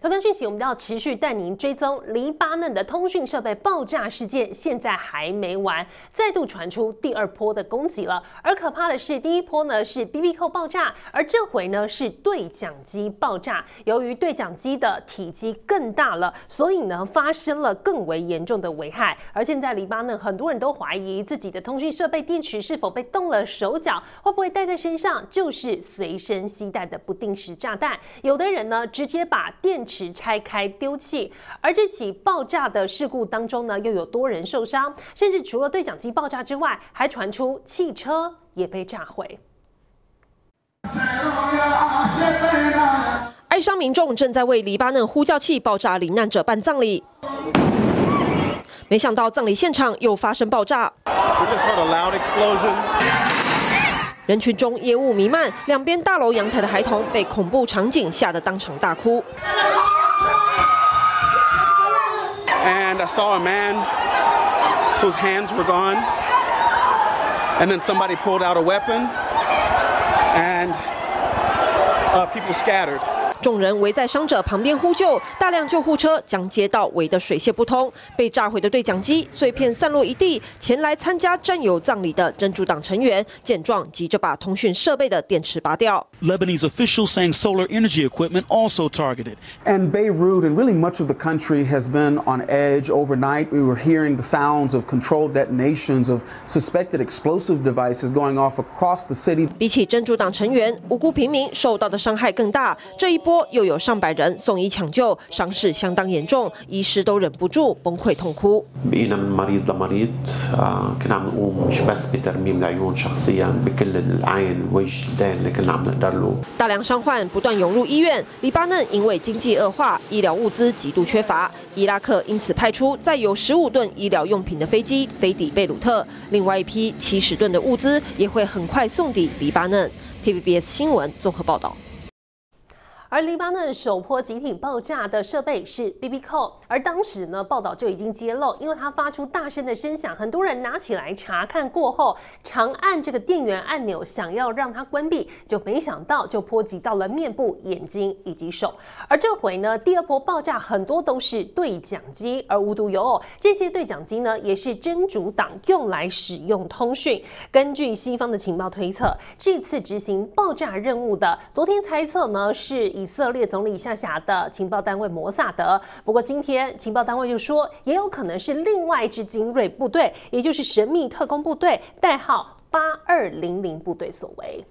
头条讯息，我们要持续带您追踪黎巴嫩的通讯设备爆炸事件，现在还没完，再度传出第二波的攻击了。而可怕的是，第一波呢是 BB 扣爆炸，而这回呢是对讲机爆炸。由于对讲机的体积更大了，所以呢发生了更为严重的危害。而现在黎巴嫩很多人都怀疑自己的通讯设备电池是否被动了手脚，会不会带在身上就是随身携带的不定时炸弹。有的人呢直接把电池拆开丢弃。而这起爆炸的事故当中呢，又有多人受伤，甚至除了对讲机爆炸之外，还传出汽车也被炸毁。 哀伤民众正在为黎巴嫩呼叫器爆炸罹难者办葬礼，没想到葬礼现场又发生爆炸。人群中烟雾弥漫，两边大楼阳台的孩童被恐怖场景吓得当场大哭。 And I saw a man whose hands were gone, and then somebody pulled out a weapon, and people scattered. 众人围在伤者旁边呼救，大量救护车将街道围得水泄不通。被炸毁的对讲机碎片散落一地，前来参加战友葬礼的真主党成员见状，急着把通讯设备的电池拔掉。 Lebanese officials saying solar energy equipment also targeted. And Beirut and really much of the country has been on edge overnight. We were hearing the sounds of controlled detonations of suspected explosive devices going off across the city. 比起真主党成员，无辜平民受到的伤害更大。这一波又有上百人送医抢救，伤势相当严重，医师都忍不住崩溃痛哭。 بقينا من مريض لمريض كنا عم نقوم مش بس بترميم العيون شخصيا بكل العين والوجه الدين اللي كنا عم نقدر له。 大量伤患不断涌入医院，黎巴嫩因为经济恶化，医疗物资极度缺乏。伊拉克因此派出载有15吨医疗用品的飞机飞抵贝鲁特，另外一批70吨的物资也会很快送抵黎巴嫩。TVBS 新闻综合报道。 而黎巴嫩首波集体爆炸的设备是 BB 扣，而当时呢报道就已经揭露，因为它发出大声的声响，很多人拿起来查看过后，长按这个电源按钮想要让它关闭，就没想到就波及到了面部、眼睛以及手。而这回呢，第二波爆炸很多都是对讲机，而无独有偶，这些对讲机呢也是真主党用来使用通讯。根据西方的情报推测，这次执行爆炸任务的，昨天猜测呢是以色列总理下辖的情报单位摩萨德，不过今天情报单位就说，也有可能是另外一支精锐部队，也就是神秘特工部队，代号8200部队所为。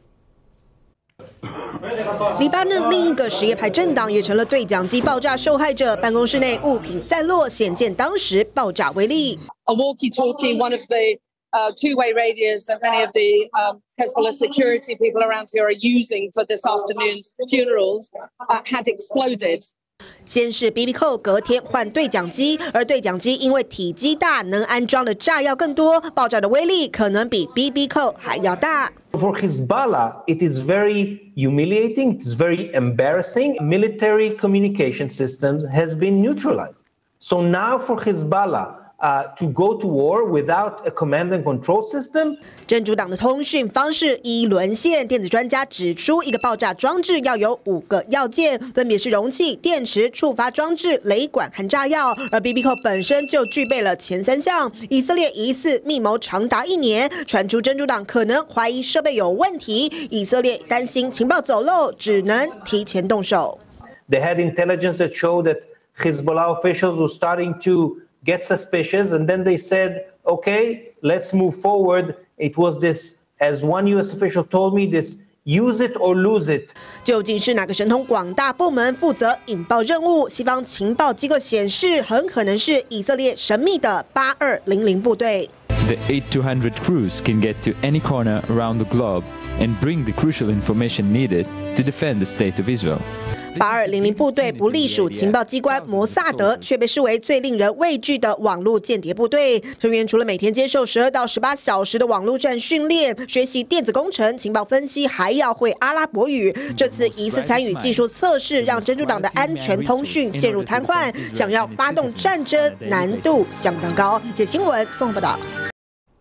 黎巴嫩另一个什叶派政党也成了对讲机爆炸受害者，办公室内物品散落，显见当时爆炸威力。 A walkie-talkie, one of the two-way radios that many of the Hezbollah security people around here are using for this afternoon's funerals had exploded. 先是 BB 扣，隔天换对讲机，而对讲机因为体积大，能安装的炸药更多，爆炸的威力可能比 BB 扣还要大。 For Hezbollah, it is very humiliating. It's very embarrassing. Military communication systems has been neutralized. So now for Hezbollah. To go to war without a command and control system. 真主党的通讯方式一一沦陷。电子专家指出，一个爆炸装置要有5个要件，分别是容器、电池、触发装置、雷管和炸药。而 BB 扣本身就具备了前3项。以色列疑似密谋长达1年，传出真主党可能怀疑设备有问题。以色列担心情报走漏，只能提前动手。 They had intelligence that showed that Hezbollah officials were starting to get suspicious, and then they said, okay, let's move forward. It was this, as one U.S. official told me, this use it or lose it. 究竟是哪个神通广大部门负责引爆任务？西方情报机构显示，很可能是以色列神秘的8200部队。 The 8200 crews can get to any corner around the globe and bring the crucial information needed to defend the state of Israel. 8200部队不隶属情报机关摩萨德，却被视为最令人畏惧的网络间谍部队。成员除了每天接受12到18小时的网络战训练，学习电子工程、情报分析，还要会阿拉伯语。这次疑似参与技术测试，让真主党的安全通讯陷入瘫痪，想要发动战争难度相当高。新闻综合报道。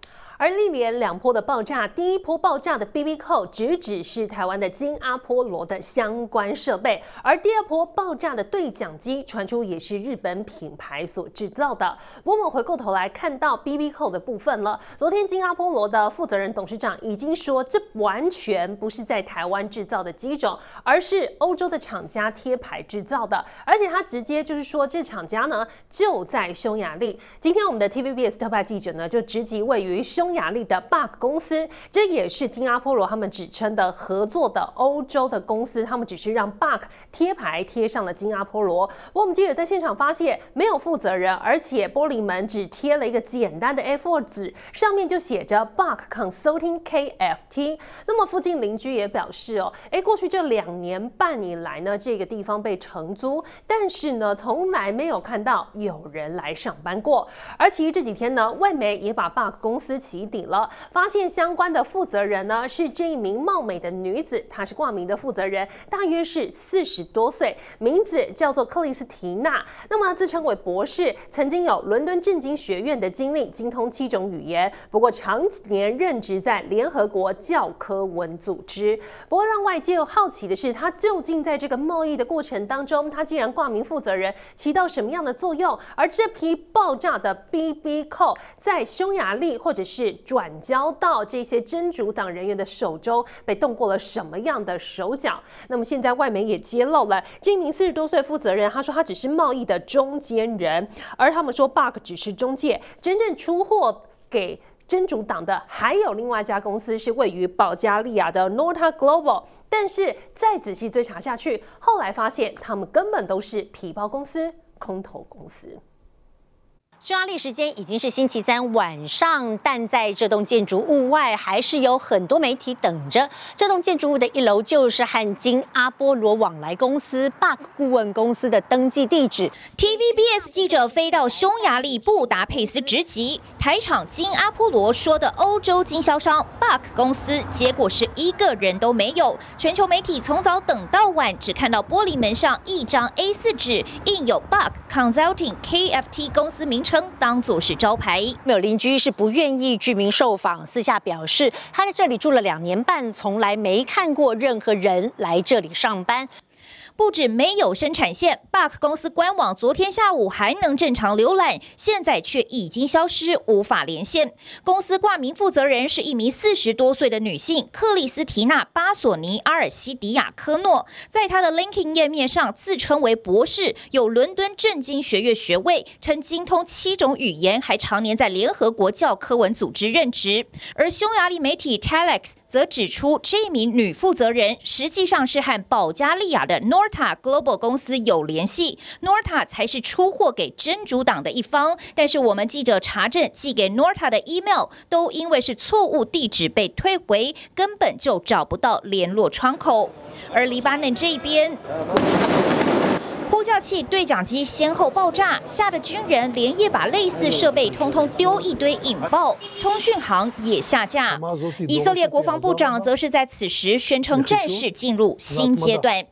而历连2波的爆炸，第一波爆炸的 BB Call 只是台湾的金阿波罗的相关设备，而第2波爆炸的对讲机传出也是日本品牌所制造的。我们回过头来看到 BB Call 的部分了，昨天金阿波罗的负责人董事长已经说，这完全不是在台湾制造的机种，而是欧洲的厂家贴牌制造的，而且他直接就是说，这厂家呢就在匈牙利。今天我们的 TVBS 特派记者呢就直击位于匈牙利的 Bug 公司，这也是金阿波罗他们指称的合作的欧洲的公司，他们只是让 Bug 贴牌贴上了金阿波罗。我们记者在现场发现没有负责人，而且玻璃门只贴了一个简单的 A4 纸，上面就写着 Bug Consulting KFT。那么附近邻居也表示过去这2年半以来呢，这个地方被承租，但是呢，从来没有看到有人来上班过。而其实这几天呢，外媒也把 Bug 公司起底了，发现相关的负责人呢是这一名貌美的女子，她是挂名的负责人，大约是40多岁，名字叫做克里斯提娜。那么自称为博士，曾经有伦敦政经学院的经历，精通7种语言，不过常年任职在联合国教科文组织。不过让外界有好奇的是，他究竟在这个贸易的过程当中，他既然挂名负责人，起到什么样的作用？而这批爆炸的 BB Call 在匈牙利或者是转交到这些真主党人员的手中，被动过了什么样的手脚？那么现在外媒也揭露了这名40多岁负责人，他说他只是贸易的中间人，而他们说 Bug 只是中介，真正出货给真主党的还有另外一家公司，是位于保加利亚的 Norta Global， 但是再仔细追查下去，后来发现他们根本都是皮包公司、空头公司。 匈牙利时间已经是星期3晚上，但在这栋建筑物外还是有很多媒体等着。这栋建筑物的1楼就是和金阿波罗往来公司 Bug 顾问公司的登记地址。 TVBS 记者飞到匈牙利布达佩斯直击台场金阿波罗说的欧洲经销商 Bug 公司，结果是一个人都没有。全球媒体从早等到晚，只看到玻璃门上一张 A4 纸，印有 Bug Consulting KFT 公司名称，当作是招牌。 有邻居是不愿意居民受访，私下表示他在这里住了2年半，从来没看过任何人来这里上班。 不止没有生产线 ，Bug 公司官网昨天下午还能正常浏览，现在却已经消失，无法连线。公司挂名负责人是一名40多岁的女性克里斯提娜·巴索尼·阿尔西迪亚科诺，在她的 LinkedIn 页面上自称为博士，有伦敦政经学院学位，称精通7种语言，还常年在联合国教科文组织任职。而匈牙利媒体 Telex 则指出，这名女负责人实际上是和保加利亚的 Norta Global 公司有联系 ，Norta 才是出货给真主党的一方。但是我们记者查证，寄给 Norta 的 email 都因为是错误地址被退回，根本就找不到联络窗口。而黎巴嫩这边，呼叫器、对讲机先后爆炸，吓得军人连夜把类似设备通通丢一堆引爆，通讯行也下架。以色列国防部长则是在此时宣称战事进入新阶段。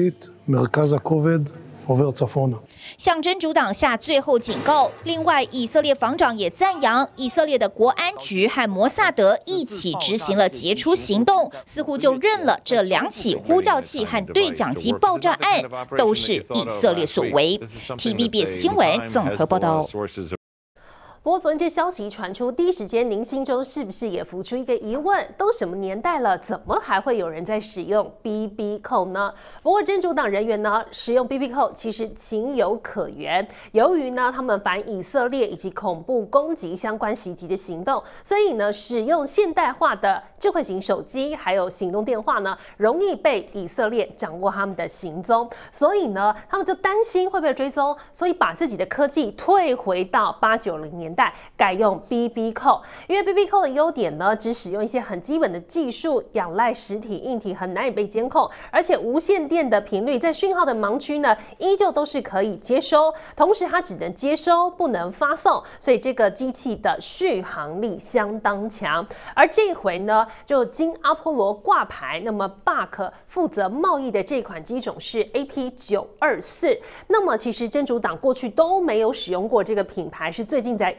向真主党下最后警告。另外，以色列防长也赞扬以色列的国安局和摩萨德一起执行了杰出行动，似乎就认了这2起呼叫器和对讲机爆炸案都是以色列所为。TVBS 新闻综合报道。 不过，昨天这消息传出，第一时间您心中是不是也浮出一个疑问？都什么年代了，怎么还会有人在使用 BB Call 呢？不过，真主党人员呢使用 BB Call 其实情有可原。由于呢他们反以色列以及恐怖攻击相关袭击的行动，所以呢使用现代化的智慧型手机还有行动电话呢，容易被以色列掌握他们的行踪。所以呢，他们就担心会被追踪，所以把自己的科技退回到80、90年代，改用 BB Call。因为 BB Call 的优点呢，只使用一些很基本的技术，仰赖实体硬体很难以被监控，而且无线电的频率在讯号的盲区呢，依旧都是可以接收，同时它只能接收不能发送，所以这个机器的续航力相当强。而这一回呢，就经阿波罗挂牌，那么 Bug 负责贸易的这款机种是 AP924。那么其实真主党过去都没有使用过这个品牌，是最近在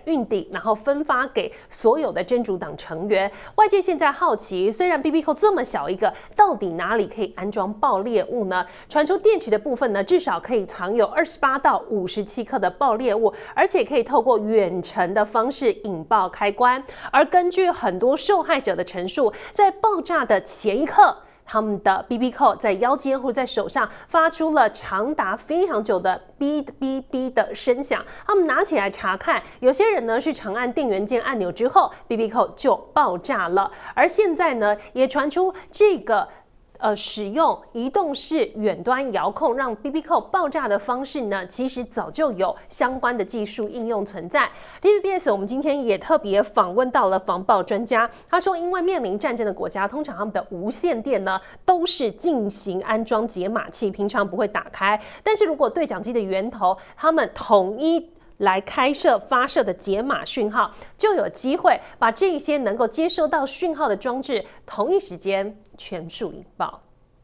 运抵，然后分发给所有的真主党成员。外界现在好奇，虽然 BB Call 这么小一个，到底哪里可以安装爆裂物呢？传出电池的部分呢，至少可以藏有28到57克的爆裂物，而且可以透过远程的方式引爆开关。而根据很多受害者的陈述，在爆炸的前一刻，他们的 BB Call 在腰间或在手上发出了长达非常久的哔哔哔的声响。他们拿起来查看，有些人呢是长按电源键按钮之后 ，BB Call 就爆炸了。而现在呢，也传出这个。使用移动式远端遥控让 BB Call 爆炸的方式呢，其实早就有相关的技术应用存在。TVBS 我们今天也特别访问到了防爆专家，他说，因为面临战争的国家，通常他们的无线电呢都是进行安装解码器，平常不会打开。但是如果对讲机的源头他们统一来开设发射的解码讯号，就有机会把这些能够接收到讯号的装置同一时间全数引爆。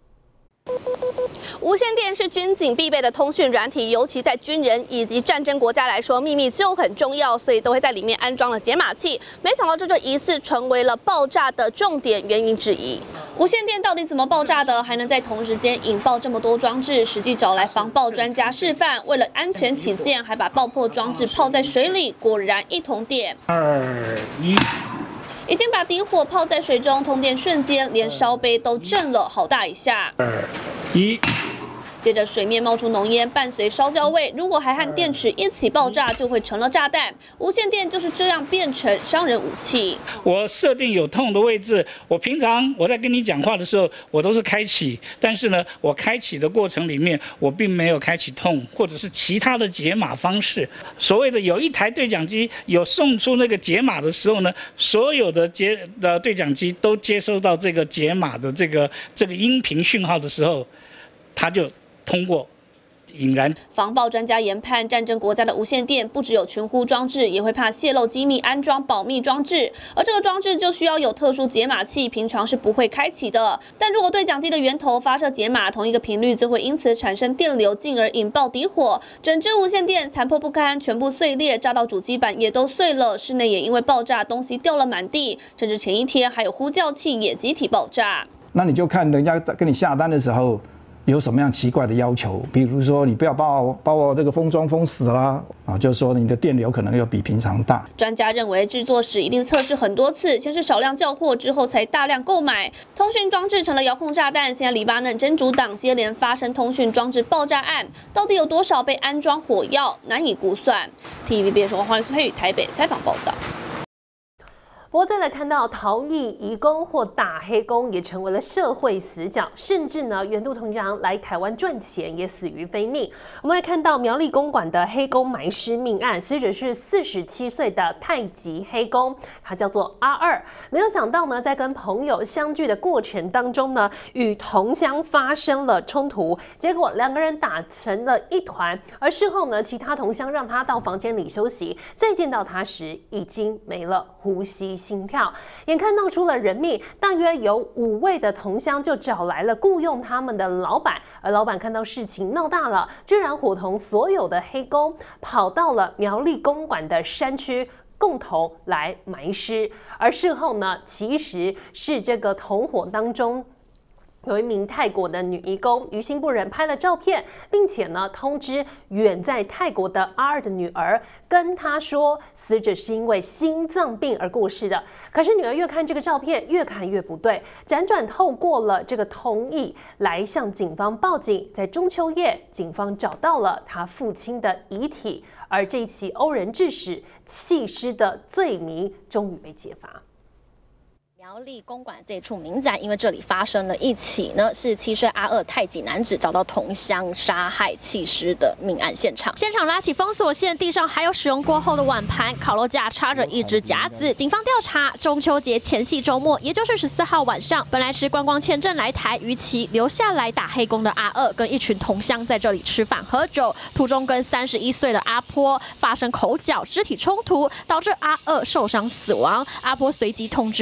无线电是军警必备的通讯软体，尤其在军人以及战争国家来说，秘密就很重要，所以都会在里面安装了解码器。没想到这就疑似成为了爆炸的重点原因之一。无线电到底怎么爆炸的？还能在同时间引爆这么多装置？实际找来防爆专家示范，为了安全起见，还把爆破装置泡在水里，果然一通电。2、1。已经把底火泡在水中，通电瞬间连烧杯都震了好大一下。2、1。接着水面冒出浓烟，伴随烧焦味。如果还和电池一起爆炸，就会成了炸弹。无线电就是这样变成伤人武器。 我设定有痛的位置，我平常我在跟你讲话的时候，我都是开启，但是呢，我开启的过程里面，我并没有开启痛或者是其他的解码方式。所谓的有一台对讲机有送出那个解码的时候呢，所有的对讲机都接收到这个解码的这个音频讯号的时候，它就通过引燃。 防爆专家研判，战争国家的无线电不只有群呼装置，也会怕泄露机密，安装保密装置。而这个装置就需要有特殊解码器，平常是不会开启的。但如果对讲机的源头发射解码，同一个频率就会因此产生电流，进而引爆底火。整只无线电残破不堪，全部碎裂，炸到主机板也都碎了。室内也因为爆炸，东西掉了满地，甚至前一天还有呼叫器也集体爆炸。 那你就看人家跟你下单的时候有什么样奇怪的要求，比如说你不要把我这个封装封死啦，就是说你的电流可能要比平常大。 专家认为制作时一定测试很多次，先是少量叫货，之后才大量购买。通讯装置成了遥控炸弹，现在黎巴嫩真主党接连发生通讯装置爆炸案，到底有多少被安装火药，难以估算。TVBS 黄丽苏佩宇台北采访报道。 不过再来看到逃逸移工或打黑工也成为了社会死角，甚至呢远渡重洋来台湾赚钱也死于非命。我们来看到苗栗公馆的黑工埋尸命案，死者是47岁的太极黑工，他叫做阿二。没有想到呢，在跟朋友相聚的过程当中呢，与同乡发生了冲突，结果两个人打成了一团。而事后呢，其他同乡让他到房间里休息，再见到他时已经没了呼吸心跳，眼看闹出了人命，大约有5位的同乡就找来了雇佣他们的老板，而老板看到事情闹大了，居然伙同所有的黑工跑到了苗栗公馆的山区，共同来埋尸。而事后呢，其实是这个同伙当中有一名泰国的女移工，于心不忍拍了照片，并且呢通知远在泰国的阿二的女儿，跟她说死者是因为心脏病而过世的。可是女儿越看这个照片，越看越不对，辗转透过了这个同意来向警方报警。在中秋夜，警方找到了他父亲的遗体，而这起殴人致死、弃尸的罪名终于被揭发。 苗栗公馆这处民宅，因为这里发生了一起呢是7岁阿二太极男子找到同乡杀害弃尸的命案现场。现场拉起封锁线，地上还有使用过后的碗盘，烤肉架插着一只夹子。警方调查，中秋节前夕周末，也就是14号晚上，本来持观光签证来台，逾期留下来打黑工的阿二，跟一群同乡在这里吃饭喝酒，途中跟31岁的阿坡发生口角、肢体冲突，导致阿二受伤死亡。阿坡随即通知55岁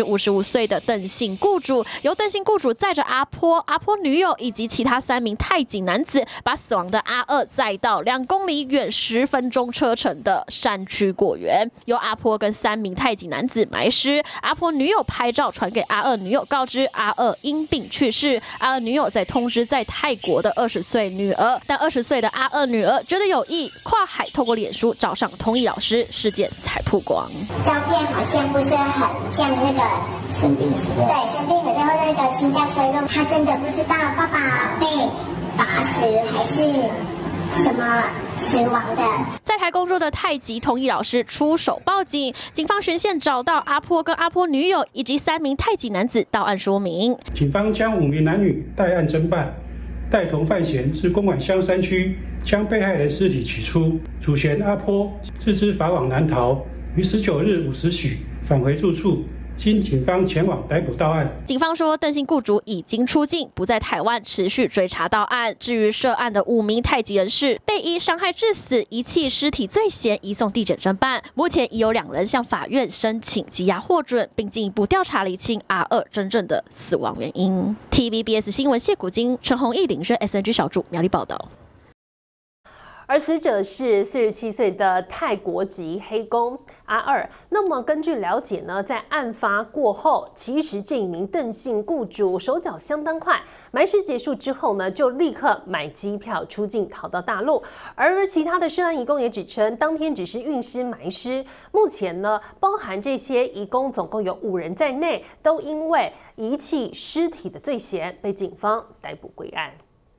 岁的邓姓雇主，由邓姓雇主载着阿波女友以及其他3名泰籍男子，把死亡的阿二载到2公里远10分钟车程的山区果园，由阿波跟3名泰籍男子埋尸。阿波女友拍照传给阿二女友，告知阿二因病去世。阿二女友再通知在泰国的20岁女儿，但20岁的阿二女儿觉得有意，跨海透过脸书找上通义老师，事件才曝光。 照片好像不是很像那个生病时候，对，生病的时候那个心脏衰弱，他真的不知道爸爸被打死还是什么死亡的。 在台工作的太极通义老师出手报警，警方循线找到阿波跟阿波女友以及3名太极男子到案说明。 警方将5名男女带案侦办，带同犯嫌至公馆乡山区，将被害人尸体取出。主嫌阿波自知法网难逃，于19日50许返回住处。经警方前往逮捕到案。 警方说，邓姓雇主已经出境，不在台湾，持续追查到案。至于涉案的5名泰籍人士，被依伤害致死、遗弃尸体罪嫌移送地检侦办。目前已有2人向法院申请羁押获准，并进一步调查厘清阿二真正的死亡原因。TVBS 新闻谢古金、陈宏毅、林轩 SNG 小组苗栗报道。而死者是47岁的泰国籍黑工阿二。那么根据了解呢，在案发过后，其实这一名邓姓雇主手脚相当快，埋尸结束之后呢，就立刻买机票出境逃到大陆。而其他的涉案移工也指称，当天只是运尸埋尸。目前呢，包含这些移工总共有5人在内，都因为遗弃尸体的罪嫌被警方逮捕归案。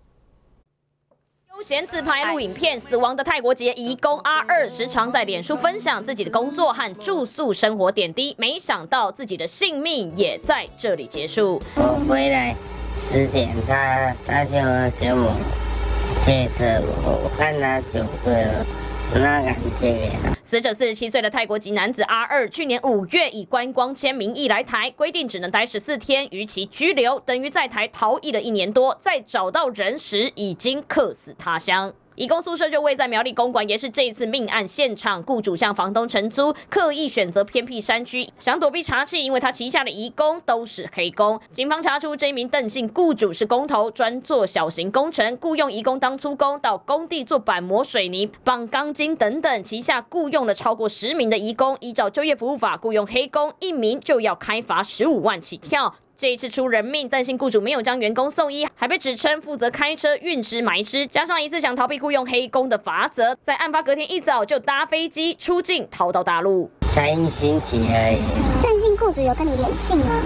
悠闲自拍录影片，死亡的泰国籍移工阿二时常在脸书分享自己的工作和住宿生活点滴，没想到自己的性命也在这里结束。 我回来10点，他就跟我借车，我看他酒醉了。那敢见面。 死者47岁的泰国籍男子阿二，去年5月以观光签名义来台，规定只能待14天，逾期拘留，等于在台逃逸了1年多，在找到人时已经客死他乡。移工宿舍就位在苗栗公馆，也是这一次命案现场。雇主向房东承租，刻意选择偏僻山区，想躲避查缉，因为他旗下的移工都是黑工。警方查出这一名邓姓雇主是工头，专做小型工程，雇用移工当粗工，到工地做板模、水泥、绑钢筋等等。旗下雇用了超过10名的移工，依照就业服务法雇用黑工1名就要开罚15万起跳。这一次出人命，邓姓雇主没有将员工送医，还被指称负责开车运尸埋尸，加上疑似想逃避雇用黑工的罚则，在案发隔天一早就搭飞机出境逃到大陆。 才1星期而已。 邓姓雇主有跟你联系吗？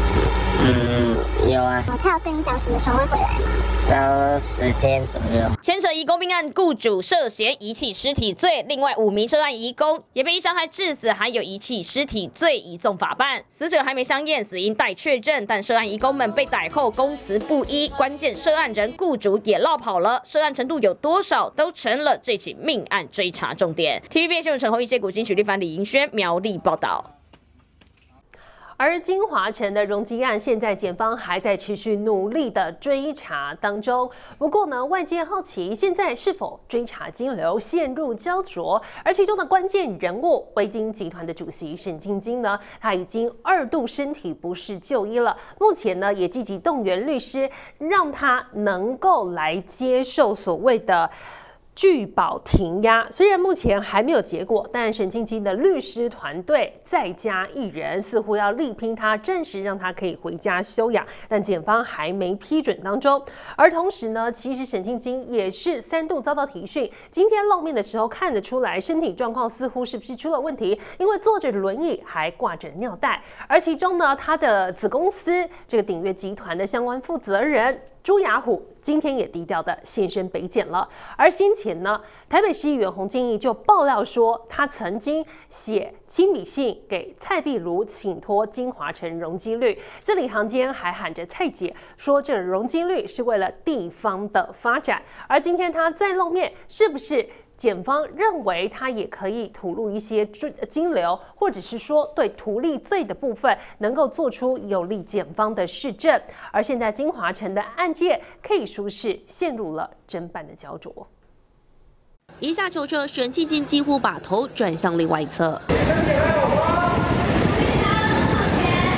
有啊。 他有跟你讲什么时候会回来吗？ 到10天左右。 牵扯移工命案，雇主涉嫌遗弃尸体罪，另外5名涉案移工也被依伤害致死，还有遗弃尸体罪移送法办。死者还没相验，死因待确认，但涉案移工们被逮后供词不一，关键涉案人雇主也落跑了，涉案程度有多少，都成了这起命案追查重点。TVB 新闻陈宏毅、谢古金、许立凡、李银轩苗栗报道。 而金华城的容积案，现在检方还在持续努力的追查当中。不过呢，外界好奇现在是否追查金流陷入焦灼？而其中的关键人物微金集团的主席沈晶晶呢，他已经2度身体不适就医了。目前呢，也积极动员律师，让他能够来接受所谓的拒保停押。虽然目前还没有结果，但沈晶晶的律师团队再加1人，似乎要力拼他，暂时让他可以回家休养，但检方还没批准当中。而同时呢，其实沈晶晶也是3度遭到提讯，今天露面的时候看得出来身体状况似乎是不是出了问题，因为坐着轮椅还挂着尿袋。而其中呢，他的子公司这个鼎悦集团的相关负责人朱雅虎今天也低调的现身北检了。而先前呢，台北市议员洪建义就爆料说，他曾经写亲笔信给蔡壁如，请托金华城容积率，字里行间还喊着蔡姐，说这容积率是为了地方的发展。而今天他再露面，是不是检方认为他也可以吐露一些金流，或者是说对图利罪的部分能够做出有利检方的事证？而现在金华城的案件可以说是陷入了侦办的焦灼。 一下求trợ，沈晶晶几乎把头转向另外一侧。金华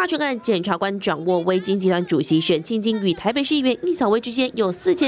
华城案，检察官掌握微金集团主席沈庆金与台北市议员易小薇之间有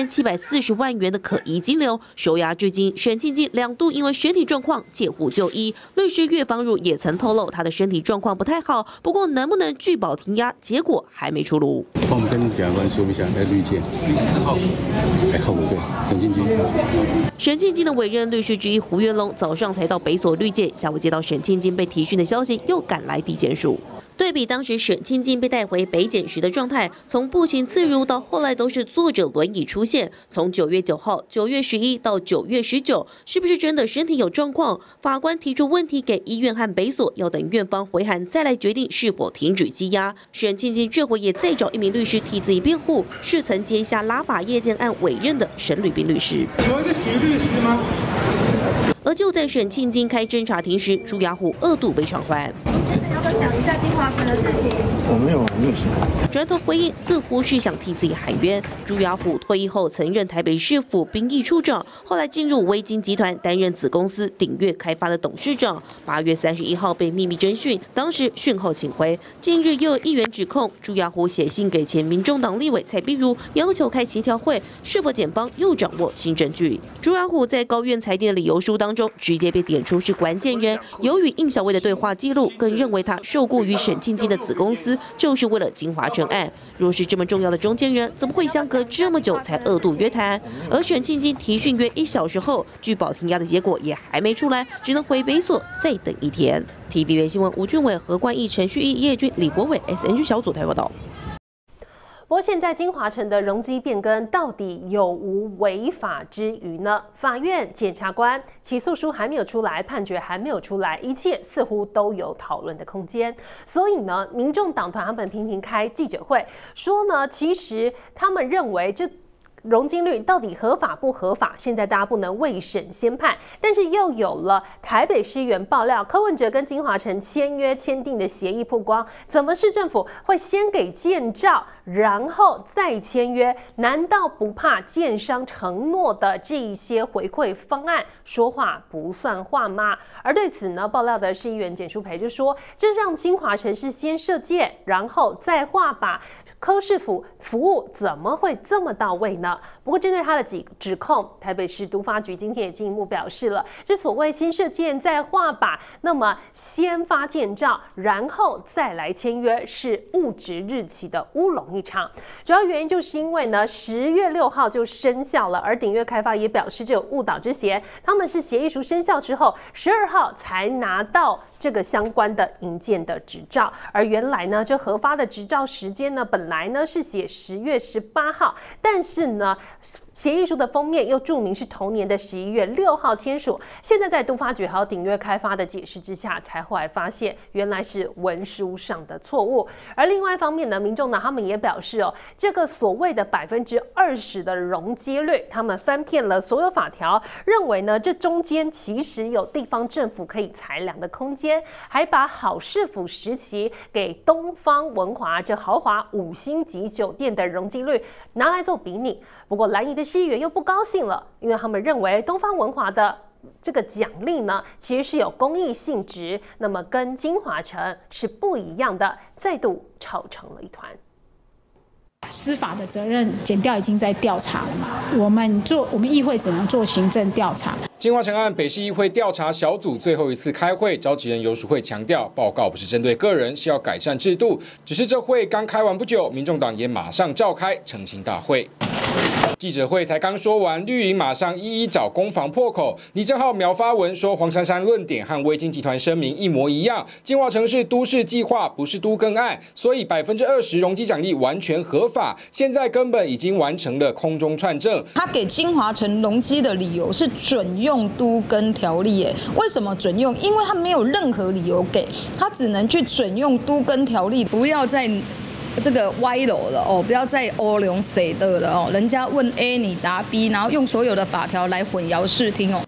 4740万元的可疑金流，收押至今。沈庆金2度因为身体状况戒护就医，律师岳芳如也曾透露他的身体状况不太好，不过能不能拒保停押，结果还没出炉。 我们跟检察官说一下，来绿箭后对沈庆金。 沈庆金的委任律师之一胡元龙早上才到北所绿箭，下午接到沈庆金被提讯的消息，又赶来地检署。对比当时沈庆金被带回北检时的状态，从步行自如到后来都是坐着轮椅出现，从9月9号、9月11到9月19，是不是真的身体有状况？法官提出问题给医院和北所，要等院方回函再来决定是否停止羁押。沈庆金这回也再找一名律师替自己辩护，是曾接下拉法夜间案委任的沈吕斌律师。 有一个徐律师吗？ 而就在沈庆金开侦查庭时，朱雅虎2度被传唤。 先生，要不要讲一下金华城的事情？ 我没有转头回应，似乎是想替自己喊冤。朱雅虎退役后曾任台北市府兵役处长，后来进入微金集团担任子公司鼎越开发的董事长。8月31号被秘密侦讯，当时讯后请回。近日又有议员指控朱雅虎写信给前民众党立委蔡壁如，要求开协调会，是否检方又掌握新证据？朱雅虎在高院裁定的理由书当中，直接被点出是关键人。由于应小薇的对话记录，更认为他受雇于沈庆金的子公司，就是为了金华城案。若是这么重要的中间人，怎么会相隔这么久才2度约谈？而沈庆金提讯约1小时后，拒保停押的结果也还没出来，只能回北所再等1天。TVB 新闻吴俊伟、何冠毅、陈旭毅、叶军、李国伟 SNG 小组台报道。 不过，现在金华城的容积变更到底有无违法之余呢？法院、检察官起诉书还没有出来，判决还没有出来，一切似乎都有讨论的空间。所以呢，民众党团他们频频开记者会，说呢，其实他们认为这容积率到底合法不合法？现在大家不能未审先判，但是又有了台北市议员爆料，柯文哲跟金华城签订的协议曝光，怎么市政府会先给建照，然后再签约？难道不怕建商承诺的这一些回馈方案说话不算话吗？而对此呢，爆料的市议员简书培就说，这让金华城是先射箭，然后再画靶。柯市府服务怎么会这么到位呢？不过针对他的指控，台北市都发局今天也进一步表示了，这所谓先射箭再画靶，那么先发建照，然后再来签约，是误植日期的乌龙一场。主要原因就是因为呢，10月6号就生效了，而鼎越开发也表示这有误导之嫌，他们是协议书生效之后12号才拿到这个相关的营建的执照，而原来呢，这核发的执照时间呢，本来呢是写10月18号，但是呢，协议书的封面又注明是同年的11月6号签署。现在在都发局还有鼎越开发的解释之下，才后来发现原来是文书上的错误。而另外一方面呢，民众呢他们也表示哦，这个所谓的20%的容积率，他们翻遍了所有法条，认为呢这中间其实有地方政府可以裁量的空间，还把好市府时期给东方文华这豪华5星级酒店的容积率拿来做比拟。不过蓝营的市议员又不高兴了，因为他们认为东方文华的这个奖励呢，其实是有公益性质，那么跟金华城是不一样的，再度吵成了一团。 司法的责任，检调已经在调查了嘛？我们议会只能做行政调查。 金华城案北市议会调查小组最后一次开会，召集人游淑慧强调，报告不是针对个人，是要改善制度。只是这会刚开完不久，民众党也马上召开澄清大会。记者会才刚说完，绿营马上一一找攻防破口。李正浩秒发文说，黄珊珊论点和微金集团声明一模一样，金华城是都市计划，不是都更案，所以20%容积奖励完全合法。现在根本已经完成了空中串证。 他给金华城容积的理由是准用都更条例，为什么准用？因为他没有任何理由给，他只能去准用都更条例，不要再这个歪楼了哦，不要再欧龙谁的了哦，人家问 A 你答 B， 然后用所有的法条来混淆视听哦。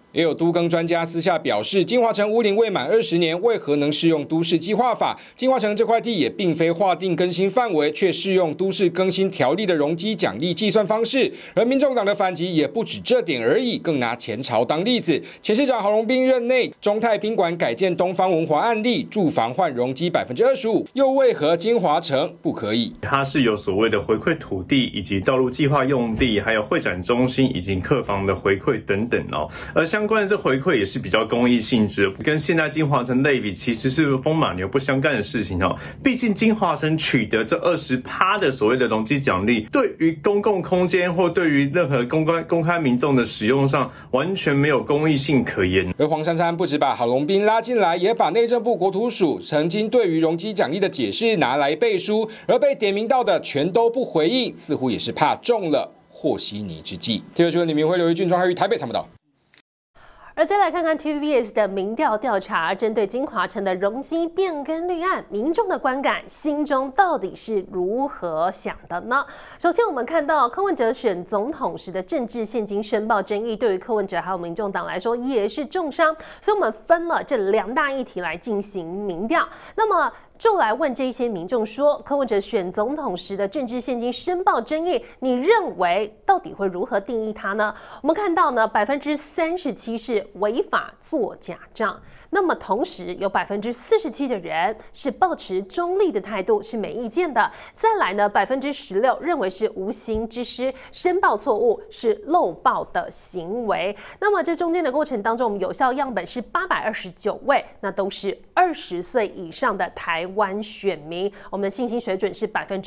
也有都更专家私下表示，金华城屋龄未满20年，为何能适用都市计划法？金华城这块地也并非划定更新范围，却适用都市更新条例的容积奖励计算方式。而民众党的反击也不止这点而已，更拿前朝当例子。前市长郝龙斌任内，中泰宾馆改建东方文华案例，住房换容积25%，又为何金华城不可以？ 它是有所谓的回馈土地，以及道路计划用地，还有会展中心以及客房的回馈等等哦。而相关的这回馈也是比较公益性质，跟现在金华城类比，其实是风马牛不相干的事情哦。毕竟金华城取得这20%的所谓的容积奖励，对于公共空间或对于任何公开民众的使用上，完全没有公益性可言。 而黄珊珊不止把郝龙斌拉进来，也把内政部国土署曾经对于容积奖励的解释拿来背书，而被点名到的全都不回应，似乎也是怕中了和稀泥之计。TVB新闻李明辉、刘一俊、庄汉玉台北采访报道。 而再来看看 TVBS 的民调调查，针对金华城的容积变更率案，民众的观感，心中到底是如何想的呢？首先，我们看到柯文哲选总统时的政治现金申报争议，对于柯文哲还有民众党来说也是重伤，所以我们分了这2大议题来进行民调。那么就来问这些民众说，柯文哲选总统时的政治现金申报争议，你认为到底会如何定义它呢？我们看到呢，37%是违法做假账，那么同时有47%的人是抱持中立的态度，是没意见的。再来呢，16%认为是无心之失，申报错误是漏报的行为。那么这中间的过程当中，我们有效样本是829位，那都是20岁以上的台湾选民，我们的信心水准是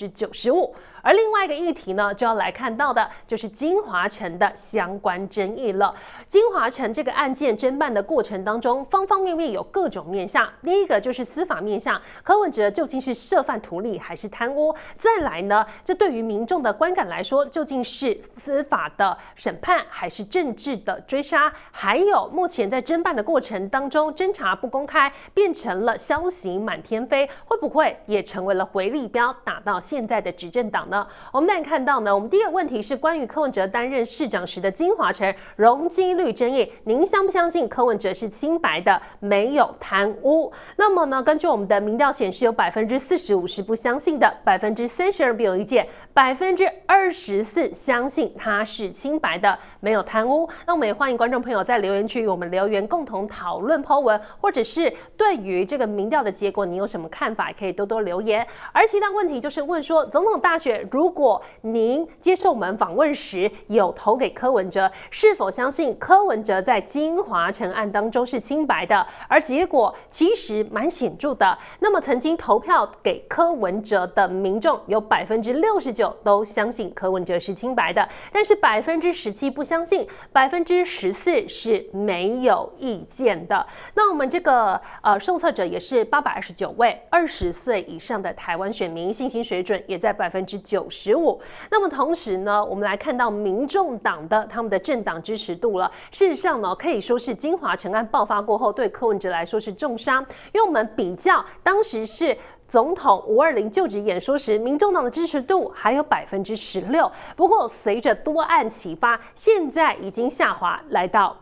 95%。而另外一个议题呢，就要来看到的就是金华城的相关争议了。金华城这个案件侦办的过程当中，方方面面有各种面向。第一个就是司法面向，柯文哲究竟是涉犯图利还是贪污？再来呢，这对于民众的观感来说，究竟是司法的审判还是政治的追杀？还有目前在侦办的过程当中，侦查不公开，变成了消息满天飞，会不会也成为了回力镖，打到现在的执政党呢？我们当然看到呢，我们第一个问题是关于柯文哲担任市长时的金华城容积率争议，您相不相信柯文哲是清白的，没有贪污？那么呢，根据我们的民调显示，有45%是不相信的，32%没有意见，24%相信他是清白的，没有贪污。那我们也欢迎观众朋友在留言区与我们留言，共同讨论po文，或者是对于这个民调的结果，你有什么看法，也可以多多留言。而其他问题就是问说，总统大选，如果您接受我们访问时有投给柯文哲，是否相信柯文哲在金华城案当中是清白的？而结果其实蛮显著的。那么曾经投票给柯文哲的民众有69%都相信柯文哲是清白的，但是17%不相信，14%是没有意见的。那我们这个受测者也是829位，20岁以上的台湾选民，信心水准也在95%。那么同时呢，我们来看到民众党的他们的政党支持度了。事实上呢，可以说是金华城案爆发过后，对柯文哲来说是重伤，因为我们比较当时是总统520就职演说时，民众党的支持度还有16%，不过随着多案启发，现在已经下滑来到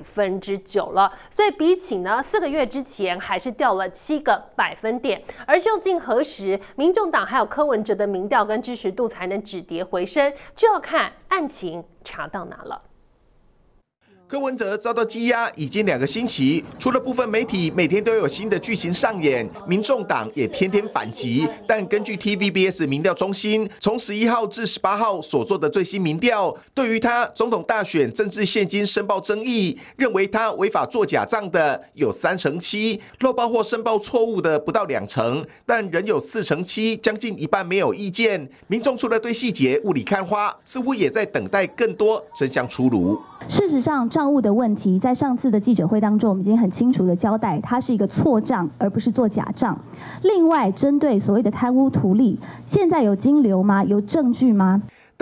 9%了。所以比起呢4个月之前，还是掉了7个百分点。而究竟何时民众党还有柯文哲的民调跟支持度才能止跌回升，就要看案情查到哪了。 柯文哲遭到羁押已经2个星期，除了部分媒体每天都有新的剧情上演，民众党也天天反击。但根据 TVBS 民调中心从11号至18号所做的最新民调，对于他总统大选政治现金申报争议，认为他违法做假账的有37%，漏报或申报错误的不到20%，但仍有47%，将近一半没有意见。民众除了对细节雾里看花，似乎也在等待更多真相出炉。 事实上，账务的问题在上次的记者会当中，我们已经很清楚的交代，它是一个错账，而不是做假账。另外，针对所谓的贪污图利，现在有金流吗？有证据吗？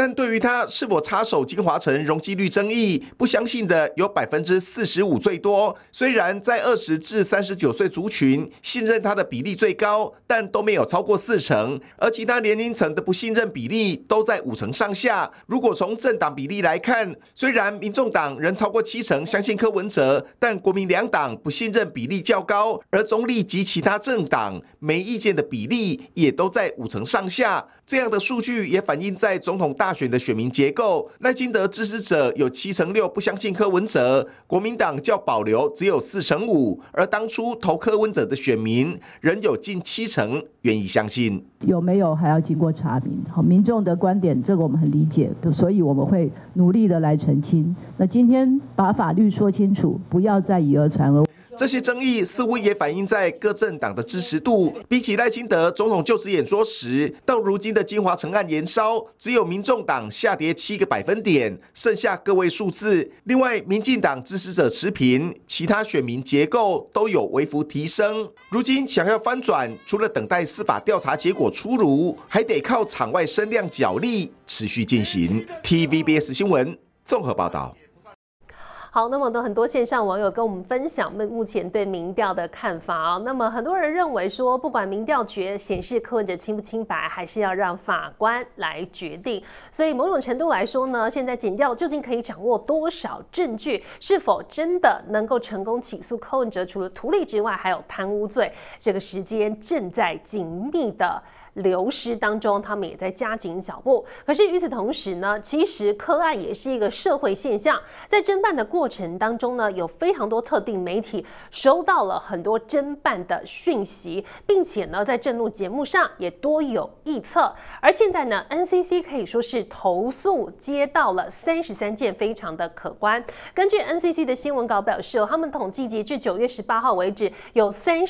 但对于他是否插手金华城容积率争议，不相信的有45%最多。虽然在20至39岁族群信任他的比例最高，但都没有超过40%，而其他年龄层的不信任比例都在50%上下。如果从政党比例来看，虽然民众党仍超过70%相信柯文哲，但国民两党不信任比例较高，而中立及其他政党没意见的比例也都在50%上下。这样的数据也反映在总统大选的选民结构。赖清德支持者有76%不相信柯文哲，国民党较保留只有45%，而当初投柯文哲的选民仍有近70%愿意相信。 有没有还要经过查明？好，民众的观点，这个我们很理解，所以我们会努力的来澄清。那今天把法律说清楚，不要再以讹传讹。 这些争议似乎也反映在各政党的支持度。比起赖清德总统就职演说时，到如今的金华城案延烧，只有民众党下跌7个百分点，剩下个位数字。另外，民进党支持者持平，其他选民结构都有微幅提升。如今想要翻转，除了等待司法调查结果出炉，还得靠场外声量角力持续进行。TVBS 新闻综合报道。 好，那么很多线上网友跟我们分享目前对民调的看法啊。那么很多人认为说，不管民调显示柯文哲清不清白，还是要让法官来决定。所以某种程度来说呢，现在检调究竟可以掌握多少证据，是否真的能够成功起诉柯文哲？除了图利之外，还有贪污罪，这个时间正在紧密的流失当中，他们也在加紧脚步。可是与此同时呢，其实柯案也是一个社会现象，在侦办的过程当中呢，有非常多特定媒体收到了很多侦办的讯息，并且呢，在政论节目上也多有臆测。而现在呢 ，NCC 可以说是投诉接到了33件，非常的可观。根据 NCC 的新闻稿表示，他们统计截至9月18号为止，有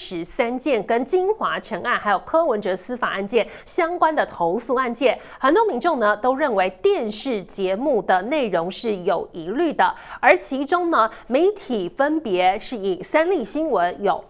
33件跟金华城案还有柯文哲司法案件相关的投诉案件。很多民众呢都认为电视节目的内容是有疑虑的，而其中呢，媒体分别是以三立新闻有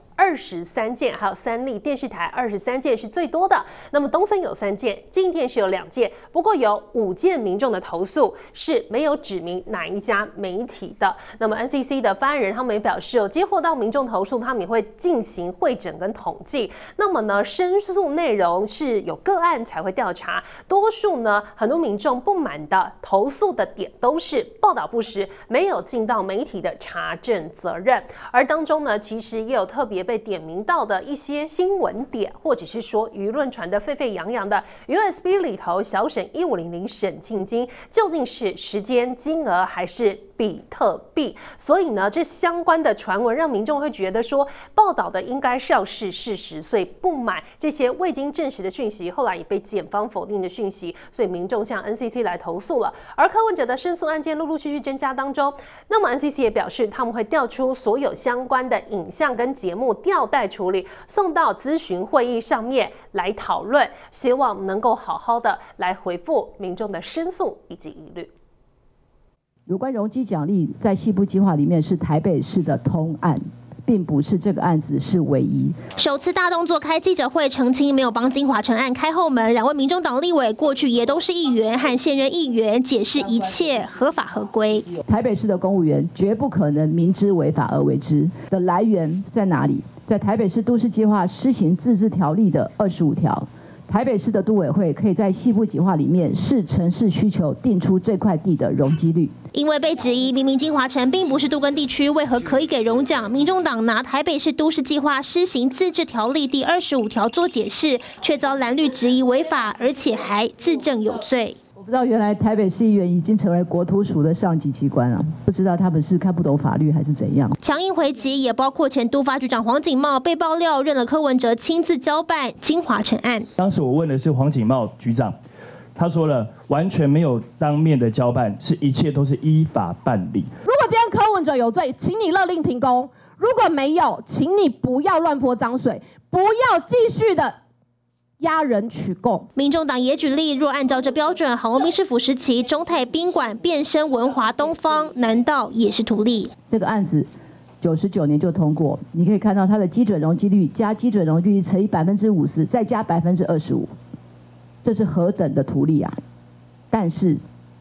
23件，还有三立电视台23件是最多的。那么东森有3件，今电视有2件，不过有5件民众的投诉是没有指明哪一家媒体的。那么 NCC 的发言人他们也表示，接获到民众投诉，他们也会进行汇整跟统计。那么呢，申诉内容是有个案才会调查，多数呢，很多民众不满的投诉的点都是报道不实，没有尽到媒体的查证责任。而当中呢，其实也有特别被点名到的一些新闻点，或者是说舆论传得沸沸扬扬的 USB 里头小沈1500沈庆金究竟是时间、金额还是比特币？所以呢，这相关的传闻让民众会觉得说，报道的应该是要是事实，所以不满这些未经证实的讯息，后来也被检方否定的讯息，所以民众向 NCC 来投诉了。而柯文哲的申诉案件陆陆续续增加当中，那么 NCC 也表示，他们会调出所有相关的影像跟节目调带处理，送到咨询会议上面来讨论，希望能够好好的来回复民众的申诉以及疑虑。 有关容积奖励在西部计划里面是台北市的通案，并不是这个案子是唯一。 首次大动作开记者会澄清，没有帮金华城案开后门。2位民众党立委过去也都是议员和现任议员，解释一切合法合规。 台北市的公务员绝不可能明知违法而为之，的来源在哪里？在台北市都市计划施行自治条例的25条。台北市的都委会可以在西部计划里面视城市需求定出这块地的容积率。 因为被质疑明明金华城并不是都更地区，为何可以给容奖？民众党拿台北市都市计划施行自治条例第25条做解释，却遭蓝绿质疑违法，而且还自证有罪。 我不知道原来台北市议员已经成为国土署的上级机关啊，不知道他们是看不懂法律还是怎样。 强硬回击也包括前都发局长黄景茂被爆料认了柯文哲亲自交办金华城案。 当时我问的是黄景茂局长，他说了完全没有当面的交办，是一切都是依法办理。 如果今天柯文哲有罪，请你勒令停工；如果没有，请你不要乱泼脏水，不要继续的压人取供。 民众党也举例，若按照这标准，郝龙斌市府时期中泰宾馆变身文华东方，难道也是图利？ 这个案子99年就通过，你可以看到它的基准容积率加基准容积率乘以50%，再加25%，这是何等的图利啊！但是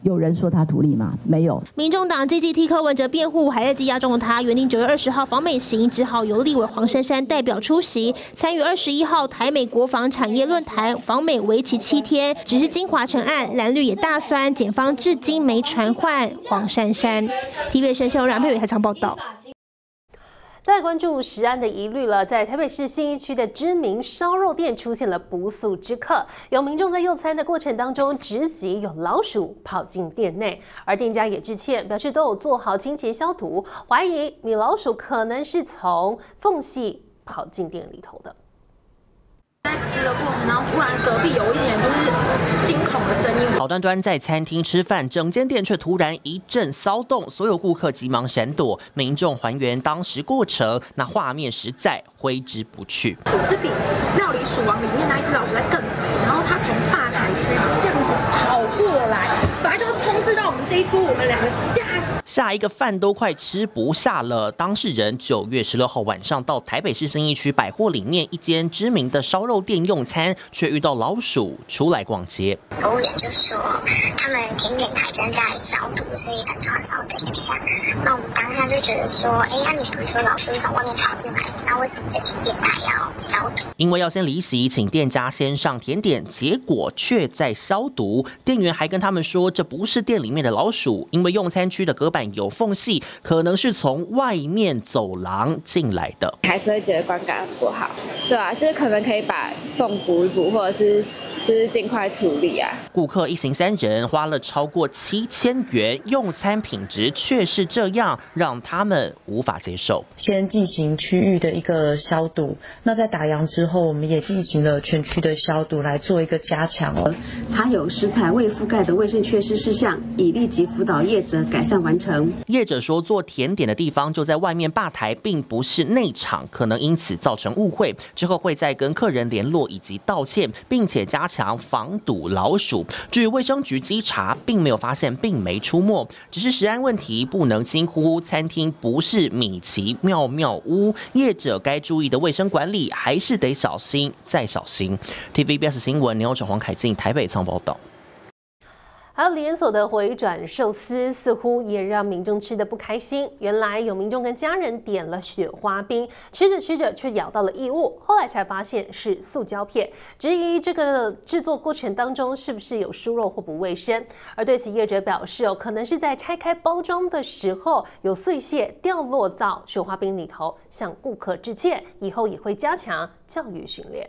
有人说他图利吗？没有。 民众党积极替柯文哲辩护，还在羁押中的他，原定9月20号访美行，只好由立委黄珊珊代表出席，参与21号台美国防产业论坛，访美为期7天。只是金华城案，蓝绿也大酸，检方至今没传唤黄珊珊。TVBS 新闻杨佩伟台场报道。 再来关注食安的疑虑了，在台北市信义区的知名烧肉店出现了不速之客，有民众在用餐的过程当中直击有老鼠跑进店内，而店家也致歉，表示都有做好清洁消毒，怀疑米老鼠可能是从缝隙跑进店里头的。 在吃的过程，然后突然隔壁有一点就是惊恐的声音。 好端端在餐厅吃饭，整间店却突然一阵骚动，所有顾客急忙闪躲。民众还原当时过程，那画面实在挥之不去。 鼠是比料理鼠王里面那一只老鼠在更肥，然后它从吧台区这样子跑过来，本来就要冲刺到我们这一桌，我们两个吓死。 下一个饭都快吃不下了。当事人9月16号晚上到台北市信义区百货里面一间知名的烧肉店用餐，却遇到老鼠出来逛街。 服务员就说他们甜点台正在消毒，所以可能要稍等一下。那我们当下就觉得说，你不是说老鼠是从外面跑进来，那为什么甜点台要消毒？ 因为要先离席，请店家先上甜点，结果却在消毒。店员还跟他们说，这不是店里面的老鼠，因为用餐区的隔板有缝隙，可能是从外面走廊进来的。 还是会觉得观感不好，对啊，就是可能可以把缝补一补，或者是就是尽快处理啊。 顾客一行3人花了超过7000元，用餐品质却是这样，让他们无法接受。 先进行区域的一个消毒，那在打烊之后，我们也进行了全区的消毒，来做一个加强。 查有食材未覆盖的卫生缺失事项，已立即辅导业者改善完成。 业者说，做甜点的地方就在外面吧台，并不是内场，可能因此造成误会。之后会再跟客人联络以及道歉，并且加强防堵老鼠。至于卫生局稽查，并没有发现病媒出没，只是食安问题不能轻忽。餐厅不是米奇妙妙屋，业者该注意的卫生管理还是得小心再小心。TVBS 新闻牛转黄凯进台北仓报道。 还有连锁的回转寿司似乎也让民众吃得不开心。原来有民众跟家人点了雪花冰，吃着吃着却咬到了异物，后来才发现是塑胶片，质疑这个制作过程当中是不是有疏漏或不卫生。而对此业者表示，可能是在拆开包装的时候有碎屑掉落到雪花冰里头，向顾客致歉，以后也会加强教育训练。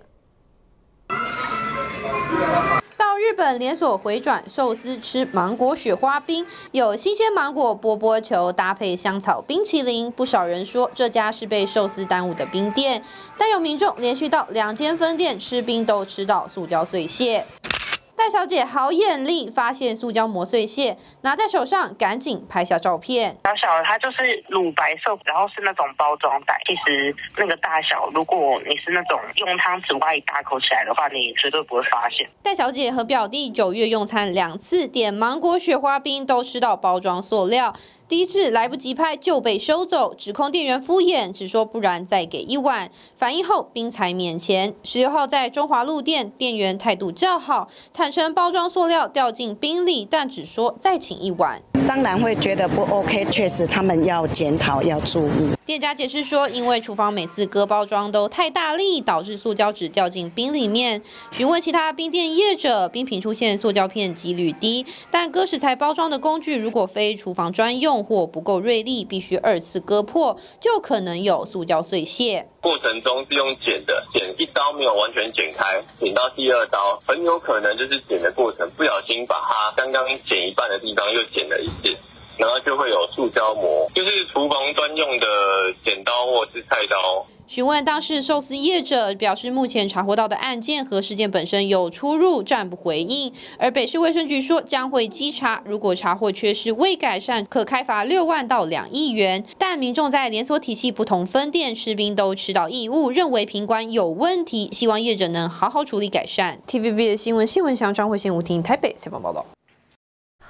到日本连锁回转寿司吃芒果雪花冰，有新鲜芒果波波球搭配香草冰淇淋，不少人说这家是被寿司耽误的冰店，但有民众连续到2间分店吃冰都吃到塑胶碎屑。戴小姐好眼力，发现塑胶膜碎屑，拿在手上赶紧拍下照片。 小的它就是乳白色，然后是那种包装袋。其实那个大小，如果你是那种用汤匙挖一大口起来的话，你绝对不会发现。 戴小姐和表弟9月用餐2次，点芒果雪花冰都吃到包装塑料。第一次来不及拍就被收走，指控店员敷衍，只说不然再给1碗。反应后冰才免钱。16号在中华路店，店员态度较好，坦诚包装塑料掉进冰里，但只说再请1碗。 当然会觉得不 OK， 确实他们要检讨要注意。 店家解释说，因为厨房每次割包装都太大力，导致塑胶纸掉进冰里面。询问其他冰店业者，冰品出现塑胶片几率低，但割食材包装的工具如果非厨房专用或不够锐利，必须2次割破，就可能有塑胶碎屑。 过程中是用剪的，剪1刀没有完全剪开，剪到第2刀，很有可能就是剪的过程不小心把它刚刚剪一半的地方又剪了一次，然后就会有塑胶膜，就是厨房专用的剪刀或是菜刀。 询问当事寿司业者，表示目前查获到的案件和事件本身有出入，暂不回应。而北市卫生局说将会稽查，如果查获缺失未改善，可开罚6万到2亿元。但民众在连锁体系不同分店吃冰都吃到异物，认为品管有问题，希望业者能好好处理改善。TVB 的新闻详张慧贤、吴婷台北采访报道。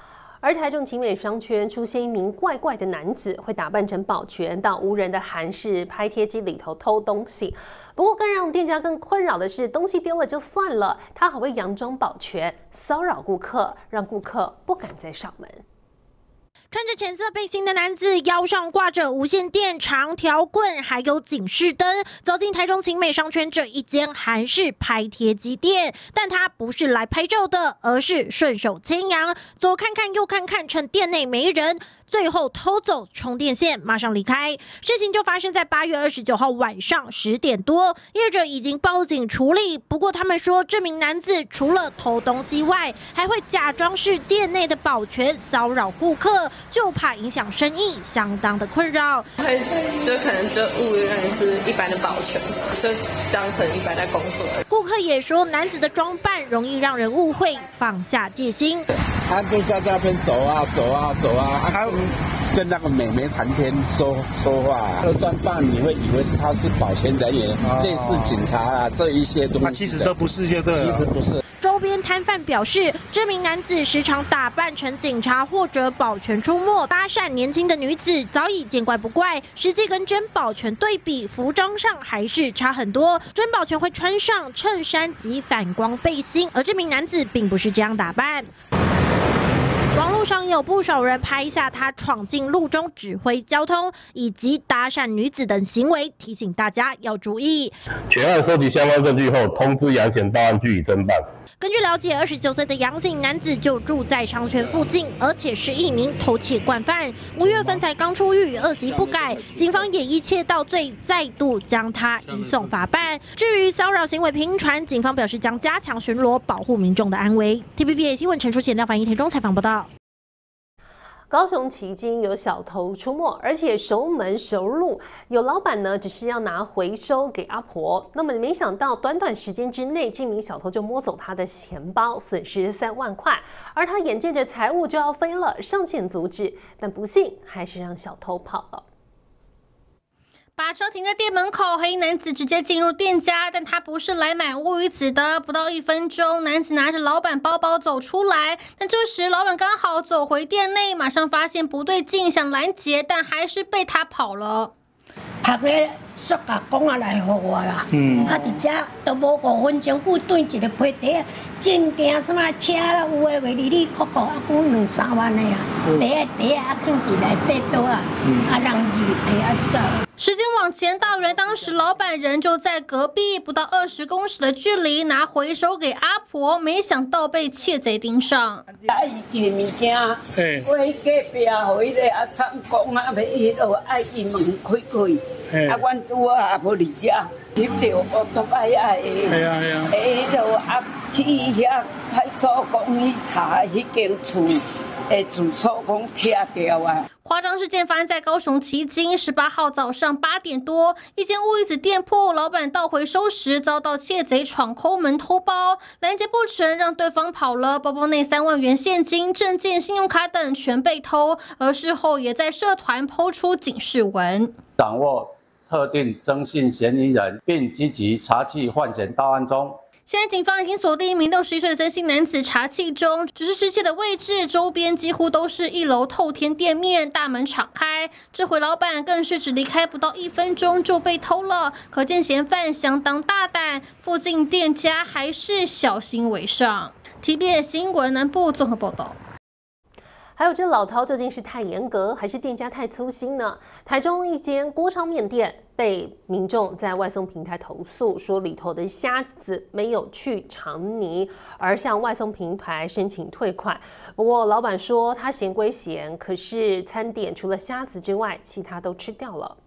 而台中景美商圈出现一名怪怪的男子，会打扮成保全到无人的韩式拍贴机里头偷东西。不过，更让店家更困扰的是，东西丢了就算了，他还会佯装保全，骚扰顾客，让顾客不敢再上门。 穿着浅色背心的男子，腰上挂着无线电、长条棍，还有警示灯，走进台中景美商圈这一间韩式拍贴机店。但他不是来拍照的，而是顺手牵羊，左看看右看看，趁店内没人，最后偷走充电线，马上离开。事情就发生在8月29号晚上10点多，业者已经报警处理。不过他们说，这名男子除了偷东西外，还会假装是店内的保全，骚扰顾客，就怕影响生意，相当的困扰。 就可能就误认是一般的保全，就当成一般在工作。 顾客也说，男子的装扮容易让人误会，放下戒心。 他就在那边走啊，他跟那个美眉谈天说话，他的装扮你会以为他是保全人员，类似警察啊这一些东西，他其实都不是，就对了，其实不是。 周边摊贩表示，这名男子时常打扮成警察或者保全出没，搭讪年轻的女子，早已见怪不怪。实际跟真保全对比，服装上还是差很多。真保全会穿上衬衫及反光背心，而这名男子并不是这样打扮。网络上有不少人拍下他闯进路中指挥交通以及搭讪女子等行为，提醒大家要注意。 全案收集相关证据后，通知杨显到案据以侦办。 根据了解，29岁的杨姓男子就住在商圈附近，而且是一名偷窃惯犯。5月份才刚出狱，恶习不改，警方也一窃盗罪再度将他移送法办。至于骚扰行为频传，警方表示将加强巡逻，保护民众的安危。TVBS 新闻陈淑贤、廖凡怡台中采访报道。 高雄旗津有小偷出没，而且熟门熟路。有老板呢，只是要拿回收给阿婆，那么没想到短短时间之内，这名小偷就摸走他的钱包，损失3万块。而他眼见着财物就要飞了，上前阻止，但不幸还是让小偷跑了。 把车停在店门口，黑衣男子直接进入店家，但他不是来买乌鱼子的。不到1分钟，男子拿着老板包包走出来，但这时老板刚好走回店内，马上发现不对劲，想拦截，但还是被他跑了。 拍个塑胶管啊来互我啦，啊伫遮都无5分钟，又炖一个皮袋，真惊什么车啦，有诶袂哩哩扣扣，啊，估2-3万的啦，袋啊藏伫内底倒啊，啊人入地啊走。 时间往前倒，原来当时老板人就在隔壁，不到20公尺的距离拿回收给阿婆，没想到被窃贼盯上。 伊摕物件，我隔壁互迄个阿三讲啊，要迄落爱伊门开开，啊，阮拄啊无伫遮，翕着我都爱爱的，迄落啊去遐派出所讲去查迄间厝。住所讲拆掉啊！ 夸张事件发生在高雄旗津，18号早上8点多，一间乌鱼子店铺老板到回收时，遭到窃贼闯空门偷包，拦截不成，让对方跑了，包包内3万元现金、证件、信用卡等全被偷，而事后也在社团抛出警示文， 掌握特定征信嫌疑人，并积极查缉换险到案中。 现在警方已经锁定一名61岁的曾姓男子查缉中，只是失窃的位置周边几乎都是1楼透天店面，大门敞开。这回老板更是只离开不到1分钟就被偷了，可见嫌犯相当大胆，附近店家还是小心为上。TVBS 新闻南部综合报道。 还有这老饕究竟是太严格，还是店家太粗心呢？台中一间锅烧面店被民众在外送平台投诉，说里头的虾子没有去肠泥，而向外送平台申请退款。不过老板说他嫌归嫌，可是餐点除了虾子之外，其他都吃掉了。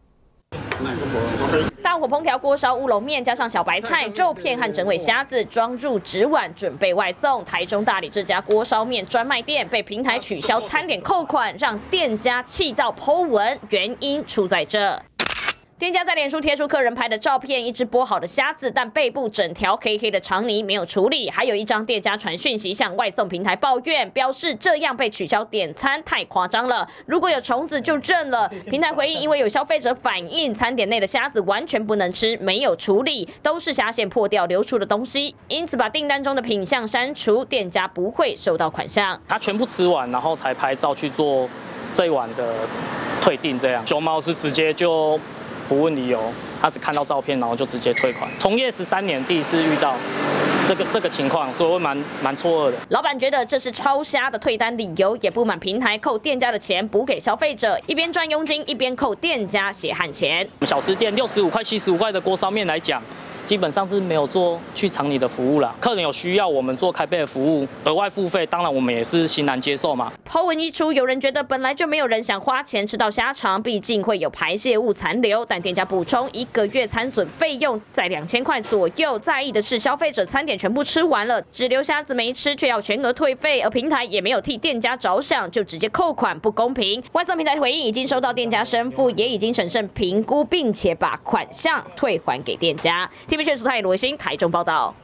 大火烹调锅烧乌龙面，加上小白菜、肉片和整尾虾子，装入纸碗准备外送。台中大里这家锅烧面专卖店被平台取消餐点扣款，让店家气到po文，原因出在这。 店家在脸书贴出客人拍的照片，一只剥好的虾子，但背部整条黑黑的肠泥没有处理，还有一张店家传讯息向外送平台抱怨，表示这样被取消点餐太夸张了，如果有虫子就认了。平台回应，因为有消费者反映餐点内的虾子完全不能吃，没有处理，都是虾线破掉流出的东西，因此把订单中的品项删除，店家不会收到款项。 他全部吃完，然后才拍照去做这一碗的退订，这样。熊猫是直接就不问理由，他只看到照片，然后就直接退款。同业13年第一次遇到这个情况，所以我蛮错愕的。 老板觉得这是超瞎的退单理由，也不满平台扣店家的钱补给消费者，一边赚佣金一边扣店家血汗钱。 小吃店65块、75块的锅烧面来讲，基本上是没有做去肠泥的服务啦。客人有需要我们做开背的服务，额外付费，当然我们也是欣然接受嘛。 po文一出，有人觉得本来就没有人想花钱吃到虾肠，毕竟会有排泄物残留，但店家补充1个月餐损费用在2000块左右。在意的是消费者餐点全部吃完了，只留虾子没吃，却要全额退费，而平台也没有替店家着想，就直接扣款，不公平。外送平台回应已经收到店家申复，也已经审慎评估，并且把款项退还给店家。TVB 苏泰罗欣台中报道。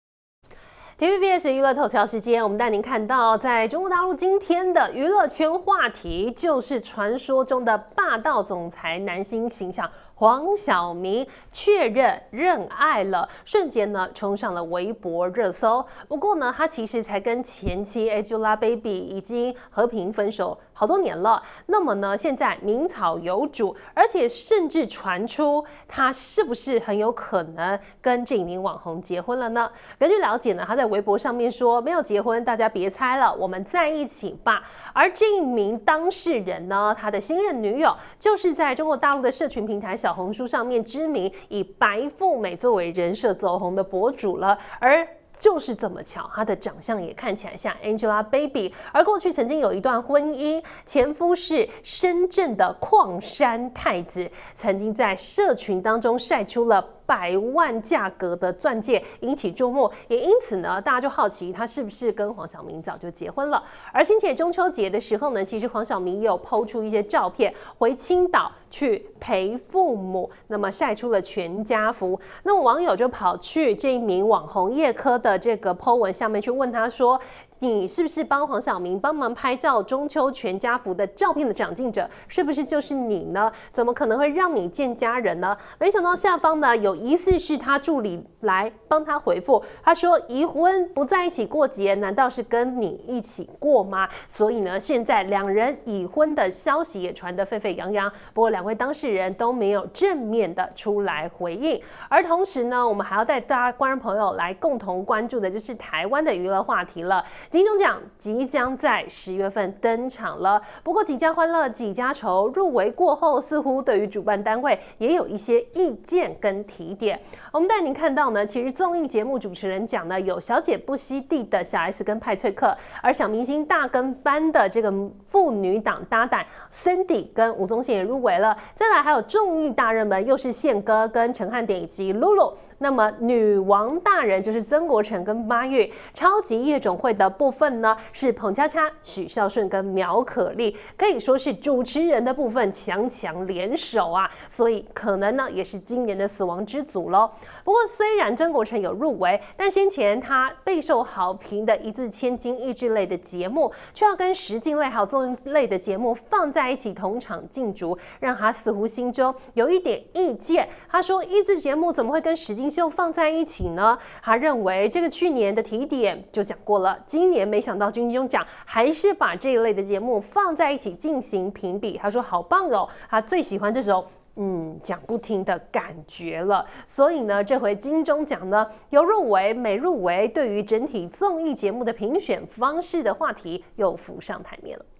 TVBS 娱乐头条时间，我们带您看到，在中国大陆今天的娱乐圈话题就是传说中的霸道总裁男星形象黄晓明确认认爱了，瞬间呢冲上了微博热搜。不过呢，他其实才跟前妻 Angelababy 已经和平分手好多年了。那么呢，现在名草有主，而且甚至传出他是不是很有可能跟这名网红结婚了呢？根据了解呢，他在微博上面说没有结婚，大家别猜了，我们在一起吧。而这一名当事人呢，他的新任女友就是在中国大陆的社群平台小红书上面知名，以白富美作为人设走红的博主了。而就是这么巧，她的长相也看起来像 Angelababy， 而过去曾经有一段婚姻，前夫是深圳的矿山太子，曾经在社群当中晒出了100万价格的钻戒，引起注目，也因此呢，大家就好奇他是不是跟黄晓明早就结婚了。而星期中秋节的时候呢，其实黄晓明也有抛出一些照片，回青岛去陪父母，那么晒出了全家福。那么网友就跑去这一名网红叶科的这个 po 文下面去问他说，你是不是帮黄晓明帮忙拍照中秋全家福的照片的掌镜者，是不是就是你呢？怎么可能会让你见家人呢？没想到下方呢有疑似是他助理来帮他回复，他说离婚不在一起过节，难道是跟你一起过吗？所以呢，现在两人已婚的消息也传得沸沸扬扬，不过两位当事人都没有正面的出来回应。而同时呢，我们还要带大家观众朋友来共同关注的就是台湾的娱乐话题了。金钟奖即将在10月份登场了，不过几家欢乐几家愁，入围过后似乎对于主办单位也有一些意见跟提点。我们带您看到呢，其实综艺节目主持人奖呢有小姐不惜地的小 S 跟派翠克，而小明星大跟班的这个父女档搭档 Cindy 跟吴宗宪也入围了。再来还有综艺大热门，又是宪哥跟陈汉典以及露露。那么女王大人就是曾国城跟八月。超级夜总会的部分呢，是彭恰恰、许孝顺跟苗可丽，可以说是主持人的部分强联手啊，所以可能呢也是今年的死亡之组咯。不过虽然曾国城有入围，但先前他备受好评的一字千金益智类的节目，却要跟实境类还有综艺类的节目放在一起同场竞逐，让他似乎心中有一点意见。他说益智节目怎么会跟实境秀放在一起呢？他认为这个去年的提点就讲过了，今年没想到金钟奖还是把这一类的节目放在一起进行评比。他说好棒哦，他最喜欢这种讲不听的感觉了。所以呢，这回金钟奖呢有入围没入围，对于整体综艺节目的评选方式的话题又浮上台面了。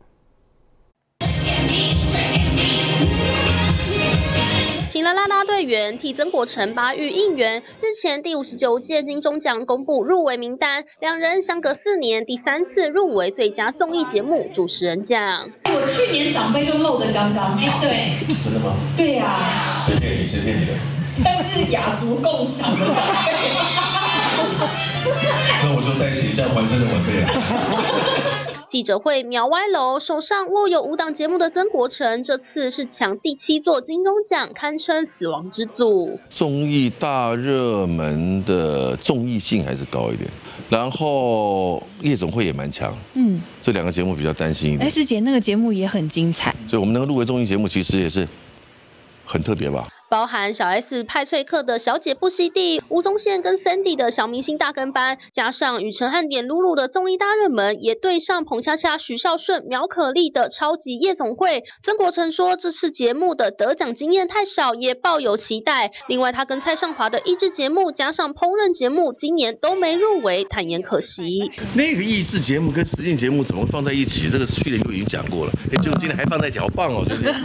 请了啦啦队员替曾国城8育应援。日前第59届金钟奖公布入围名单，两人相隔4年第3次入围最佳综艺节目主持人奖。 我去年长辈就漏得刚刚好。对， 真的吗？ 对呀。 谁骗你？谁骗你的？ 但是雅俗共赏的长辈。 那我就代写一下还生的晚辈了。 记者会秒歪楼，手上握有5档节目的曾国城，这次是抢第7座金钟奖，堪称死亡之组。 综艺大热门的综艺性还是高一点，然后夜总会也蛮强，这2个节目比较担心一点。 S 姐那个节目也很精彩， 所以我们能够入围综艺节目，其实也是很特别吧。 包含小 S 派翠克的小姐不惜地，吴宗宪跟 Sandy 的小明星大跟班，加上与陈汉典、露露的综艺大热门，也对上彭恰恰、许绍顺、苗可丽的超级夜总会。曾国城说，这次节目的得奖经验太少，也抱有期待。另外，他跟蔡尚华的益智节目加上烹饪节目，今年都没入围，坦言可惜。 那个益智节目跟实境节目怎么放在一起？这个去年就已经讲过了，结果今年还放在一起，好棒哦！就是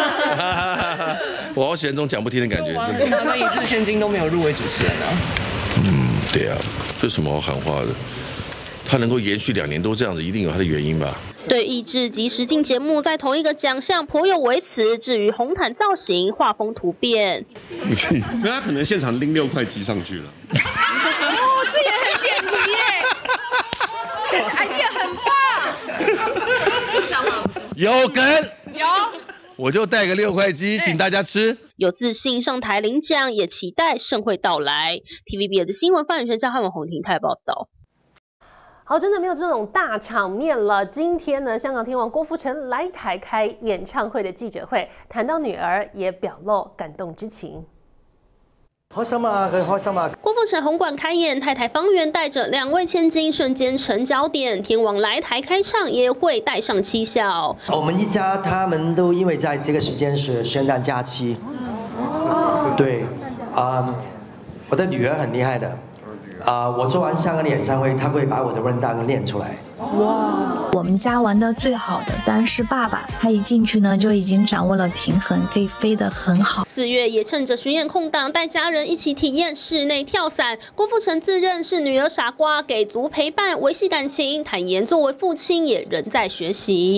我好喜欢这种讲不听的感觉，真的。 那益智千金都没有入围主持人啊。 对啊，这有什么好喊话的？他能够延续2年都这样子，一定有他的原因吧？ 对益智及实境节目在同一个奖项颇有微词，至于红毯造型、画风突变， 那他可能现场拎6块鸡上去了。 哦，这也很点题耶，idea 很棒。 有梗有。 我就带个6块鸡，请大家吃。 有自信上台领奖，也期待盛会到来。TVBS 的新闻范宇轩、赵汉文、洪庭泰报道。 好，真的没有这种大场面了。今天呢，香港天王郭富城来台开演唱会的记者会，谈到女儿，也表露感动之情。 開心啊！佢開心啊！ 郭富城紅館開演，太太方圓帶着2位千金瞬間成焦點。天王來台開唱也會帶上7小。 我們一家他們都因為在這個時間是聖誕假期，對，我的女兒很厲害的。我做完香港的演唱會，他會把我的 rundown 練出來。 哇！我們家玩的最好的當然是爸爸，他一進去呢就已經掌握了平衡，可以飛得很好。 4月也趁着巡演空檔，帶家人一起體驗室內跳傘。郭富城自認是女兒傻瓜，給足陪伴，維繫感情。坦言作為父親也仍在學習。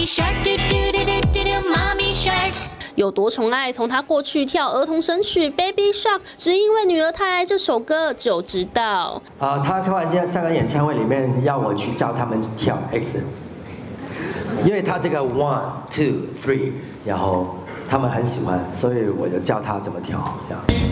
有多寵愛，從他過去跳兒童神曲《Baby Shark》，只因為女兒太愛這首歌就知道。 他開完香港演唱會裡面要我去教他們跳 X， 因為他這個 1 2 3， 然後他們很喜歡，所以我就教他怎麼跳，這樣。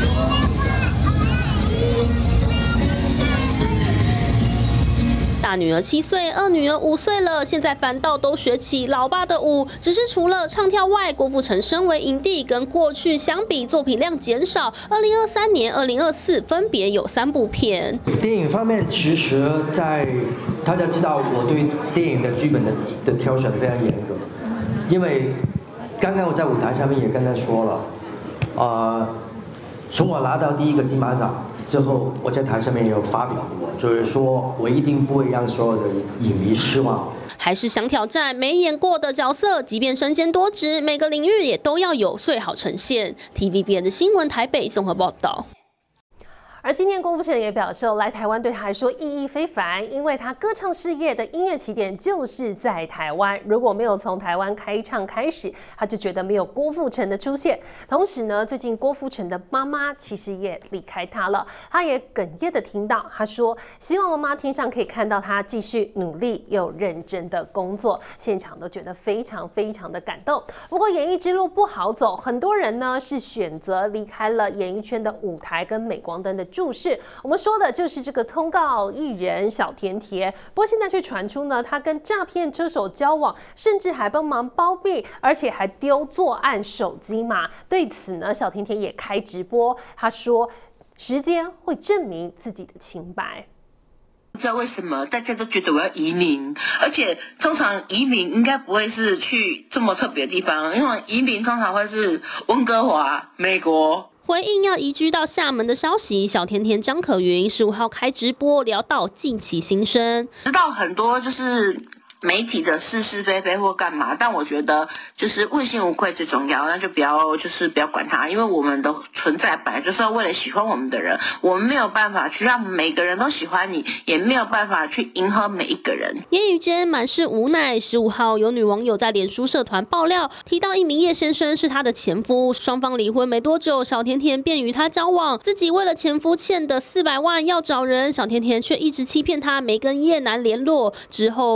大女兒7歲，二女兒5歲了，現在反倒都學起老爸的舞。只是除了唱跳外，郭富城身為影帝，跟過去相比作品量減少。2023年、2024分別有3部片。 電影方面，其實在大家知道，我對電影的劇本的挑選非常嚴格，因為剛剛我在舞台上面也跟他說了，從我拿到第1個金馬獎之後，我在台上面也有發表過，就是說我一定不會讓所有的影迷失望。 還是想挑戰沒演過的角色，即便身兼多職，每個領域也都要有最好呈現。TVBS 的新聞台北綜合報道。 而今天郭富城也表示，来台湾对他来说意义非凡，因为他歌唱事业的音乐起点就是在台湾。如果没有从台湾开唱开始，他就觉得没有郭富城的出现。同时呢，最近郭富城的妈妈其实也离开他了，他也哽咽的听到，他说希望妈妈天上可以看到他继续努力又认真的工作。现场都觉得非常非常的感动。不过演艺之路不好走，很多人呢是选择离开了演艺圈的舞台跟镁光灯的注视。我们说的就是这个通告艺人小甜甜，不过现在却传出呢，他跟诈骗车手交往，甚至还帮忙包庇，而且还丢作案手机嘛。对此呢，小甜甜也开直播，他说时间会证明自己的清白。 不知道为什么大家都觉得我要移民，而且通常移民应该不会是去这么特别的地方，因为移民通常会是温哥华、美国。 回应要移居到厦门的消息，小甜甜张可云15号开直播聊到近期心声， 知道很多就是媒体的是是非非或干嘛，但我觉得就是问心无愧最重要，那就不要管它，因为我们的存在本来就是要为了喜欢我们的人，我们没有办法去让每个人都喜欢你，也没有办法去迎合每一个人。 言语间满是无奈。15号有女网友在脸书社团爆料，提到一名叶先生是她的前夫，双方离婚没多久，小甜甜便与他交往，自己为了前夫欠的400万要找人，小甜甜却一直欺骗他没跟叶男联络。之后前夫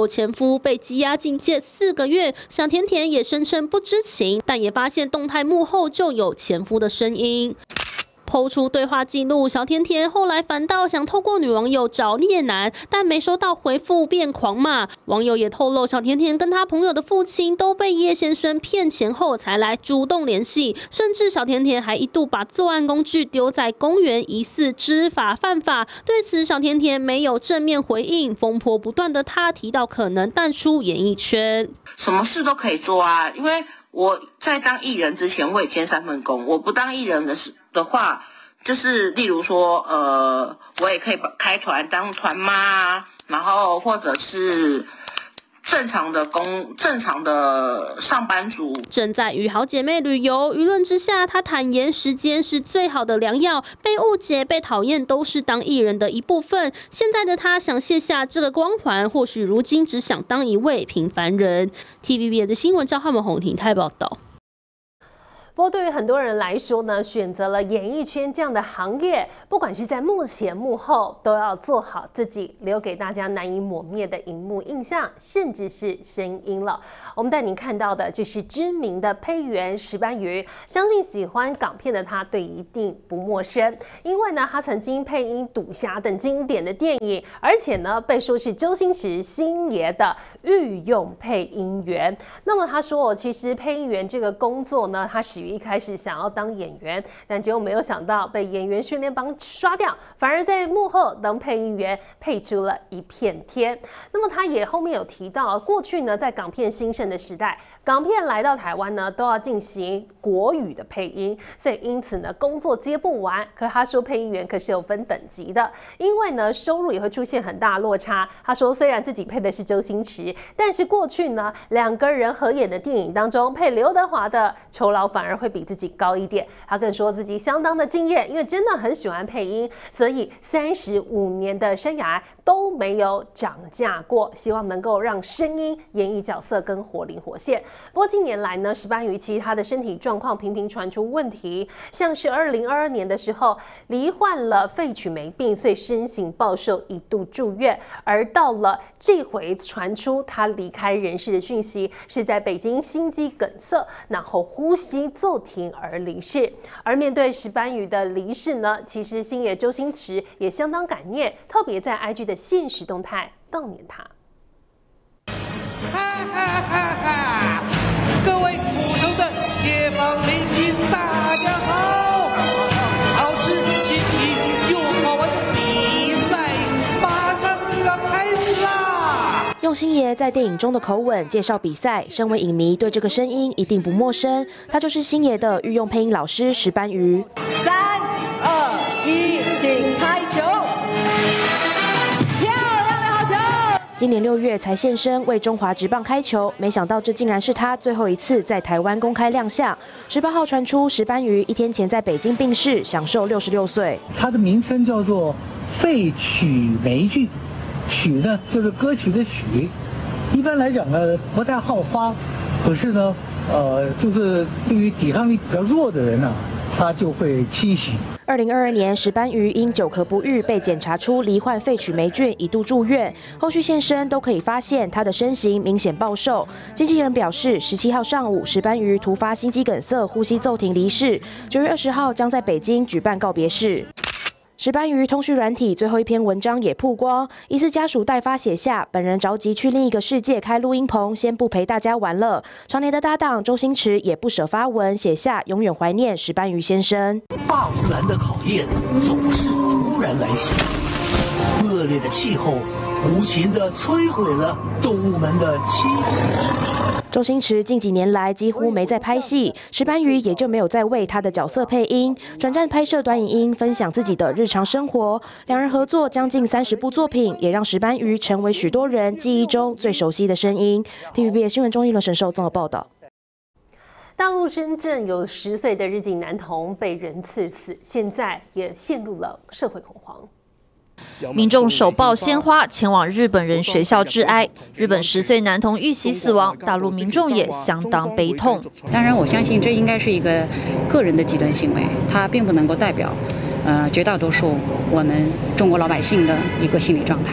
夫，被羁押禁戒4个月。小甜甜也声称不知情，但也发现动态幕后就有前夫的声音。抛出对话记录，小甜甜后来反倒想透过女网友找叶楠，但没收到回复便狂骂。网友也透露，小甜甜跟她朋友的父亲都被叶先生骗钱后才来主动联系，甚至小甜甜还一度把作案工具丢在公园，疑似知法犯法。对此，小甜甜没有正面回应。风波不断的她提到可能淡出演艺圈， 什么事都可以做啊，因为我在当艺人之前，我也兼3份工。我不当艺人的话，就是例如说，我也可以开团当团妈，然后或者是正常的上班族。 正在与好姐妹旅游，舆论之下，她坦言时间是最好的良药，被误解、被讨厌都是当艺人的一部分。现在的她想卸下这个光环，或许如今只想当一位平凡人。TVB 的新闻赵汉文、洪庭泰报道。 不过，对于很多人来说呢，选择了演艺圈这样的行业，不管是在幕前幕后，都要做好自己留给大家难以抹灭的荧幕印象，甚至是声音了。我们带您看到的就是知名的配员石斑鱼，相信喜欢港片的他对一定不陌生，因为呢，他曾经配音《赌侠》等经典的电影，而且呢，被说是周星驰星爷的御用配音员。那么他说，其实配音员这个工作呢，他始于一开始想要当演员，但结果没有想到被演员训练帮刷掉，反而在幕后当配音员，配出了一片天。那么他也后面有提到，过去呢，在港片兴盛的时代，港片来到台湾呢，都要进行国语的配音，所以因此呢，工作接不完。可是他说，配音员可是有分等级的，因为呢，收入也会出现很大落差。他说，虽然自己配的是周星驰，但是过去呢，2个人合演的电影当中，配刘德华的酬劳反而会比自己高一点。他更说自己相当的敬业，因为真的很喜欢配音，所以35年的生涯都没有涨价过，希望能够让声音演绎角色更活灵活现。不过近年来呢，石斑鱼其实他的身体状况频频传出问题，像是2022年的时候罹患了肺曲霉病，所以身形暴瘦，一度住院。而到了这回传出他离开人世的讯息，是在北京心肌梗塞，然后呼吸骤停而离世。而面对石斑鱼的离世呢，其实星爷周星驰也相当感念，特别在 IG 的限时动态悼念他。 各位普通的街坊邻居，大家好！好吃新奇又好玩的比赛马上就要开始啦！ 用星爷在电影中的口吻介绍比赛，身为影迷对这个声音一定不陌生。他就是星爷的御用配音老师石斑鱼。 3、2、1，请开球！ 今年6月才现身为中华职棒开球，没想到这竟然是他最后一次在台湾公开亮相。18号传出石斑鱼1天前在北京病逝，享受66岁。 他的名称叫做肺曲霉菌，曲呢就是歌曲的曲，一般来讲呢不太好发，可是呢，就是对于抵抗力比较弱的人呢，他就会侵袭。 2022年，石斑鱼因久咳不愈被检查出罹患肺曲霉菌，一度住院。后续现身都可以发现他的身形明显暴瘦。经纪人表示，17号上午，石斑鱼突发心肌梗塞，呼吸骤停离世。9月20号将在北京举办告别式。石斑鱼通讯软体最后一篇文章也曝光，疑似家属代发写下，本人着急去另一个世界开录音棚，先不陪大家玩了。常年的搭档周星驰也不舍发文，写下永远怀念石斑鱼先生。 大自然的考验总是突然来袭，恶劣的气候无情地摧毁了动物们的栖息之地。 周星驰近几年来几乎没在拍戏，石斑鱼也就没有再为他的角色配音，转战拍摄短影音，分享自己的日常生活。两人合作将近30部作品，也让石斑鱼成为许多人记忆中最熟悉的声音。TVB 新闻中一轮神兽综合报道。 大陆深圳有10岁的日籍男童被人刺死，现在也陷入了社会恐慌。 民众手抱鲜花前往日本人学校致哀，日本10岁男童遇袭死亡，大陆民众也相当悲痛。 当然，我相信这应该是一个个人的极端行为，它并不能够代表绝大多数我们中国老百姓的一个心理状态。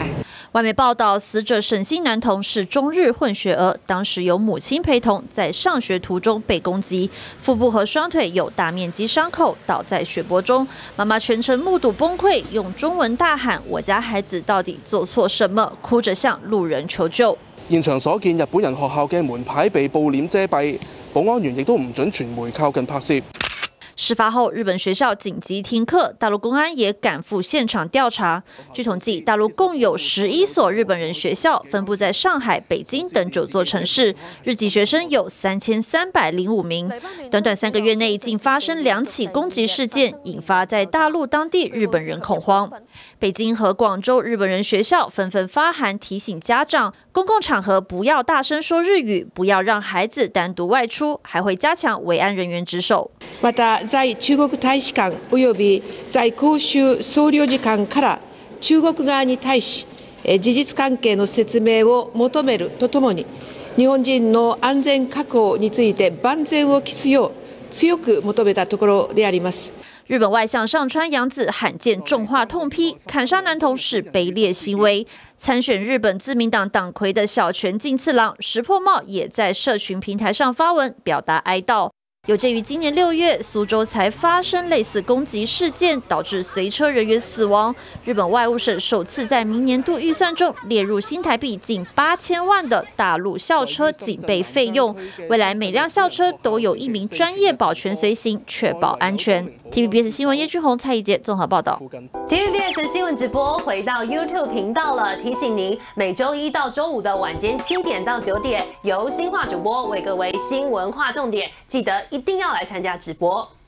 外媒报道，死者沈姓男童是中日混血儿，当时由母亲陪同，在上学途中被攻击，腹部和双腿有大面积伤口，倒在血泊中。妈妈全程目睹崩溃，用中文大喊：“我家孩子到底做错什么？”哭着向路人求救。 現場所見，日本人學校嘅門牌被布簾遮蔽，保安員亦都唔准傳媒靠近拍攝。 事发后，日本学校紧急停课，大陆公安也赶赴现场调查。据统计，大陆共有11所日本人学校，分布在上海、北京等9座城市，日籍学生有3305名。短短3个月内，竟发生2起攻击事件，引发在大陆当地日本人恐慌。北京和广州日本人学校纷纷发函提醒家长，公共场合不要大声说日语，不要让孩子单独外出，还会加强维安人员值守。 また在中国大使館及び在広州総領事館から中国側に対し事実関係の説明を求めるとともに、日本人の安全確保について万全を期すよう強く求めたところであります。 日本外相上川洋子罕见重话痛批砍杀男童是卑劣行为。参选日本自民党党魁的小泉进次郎石破茂也在社群平台上发文表达哀悼。有鉴于今年6月苏州才发生类似攻击事件，导致随车人员死亡，日本外务省首次在明年度预算中列入新台币近8000万的大陆校车警备费用，未来每辆校车都有1名专业保全随行，确保安全。TVBS 新闻叶君宏、蔡宜杰综合报道。 TVBS 新闻直播回到 YouTube 频道了，提醒您每周1到周5的晚间7点到9点，由新化主播为各位新闻划重点，记得一定要来参加直播。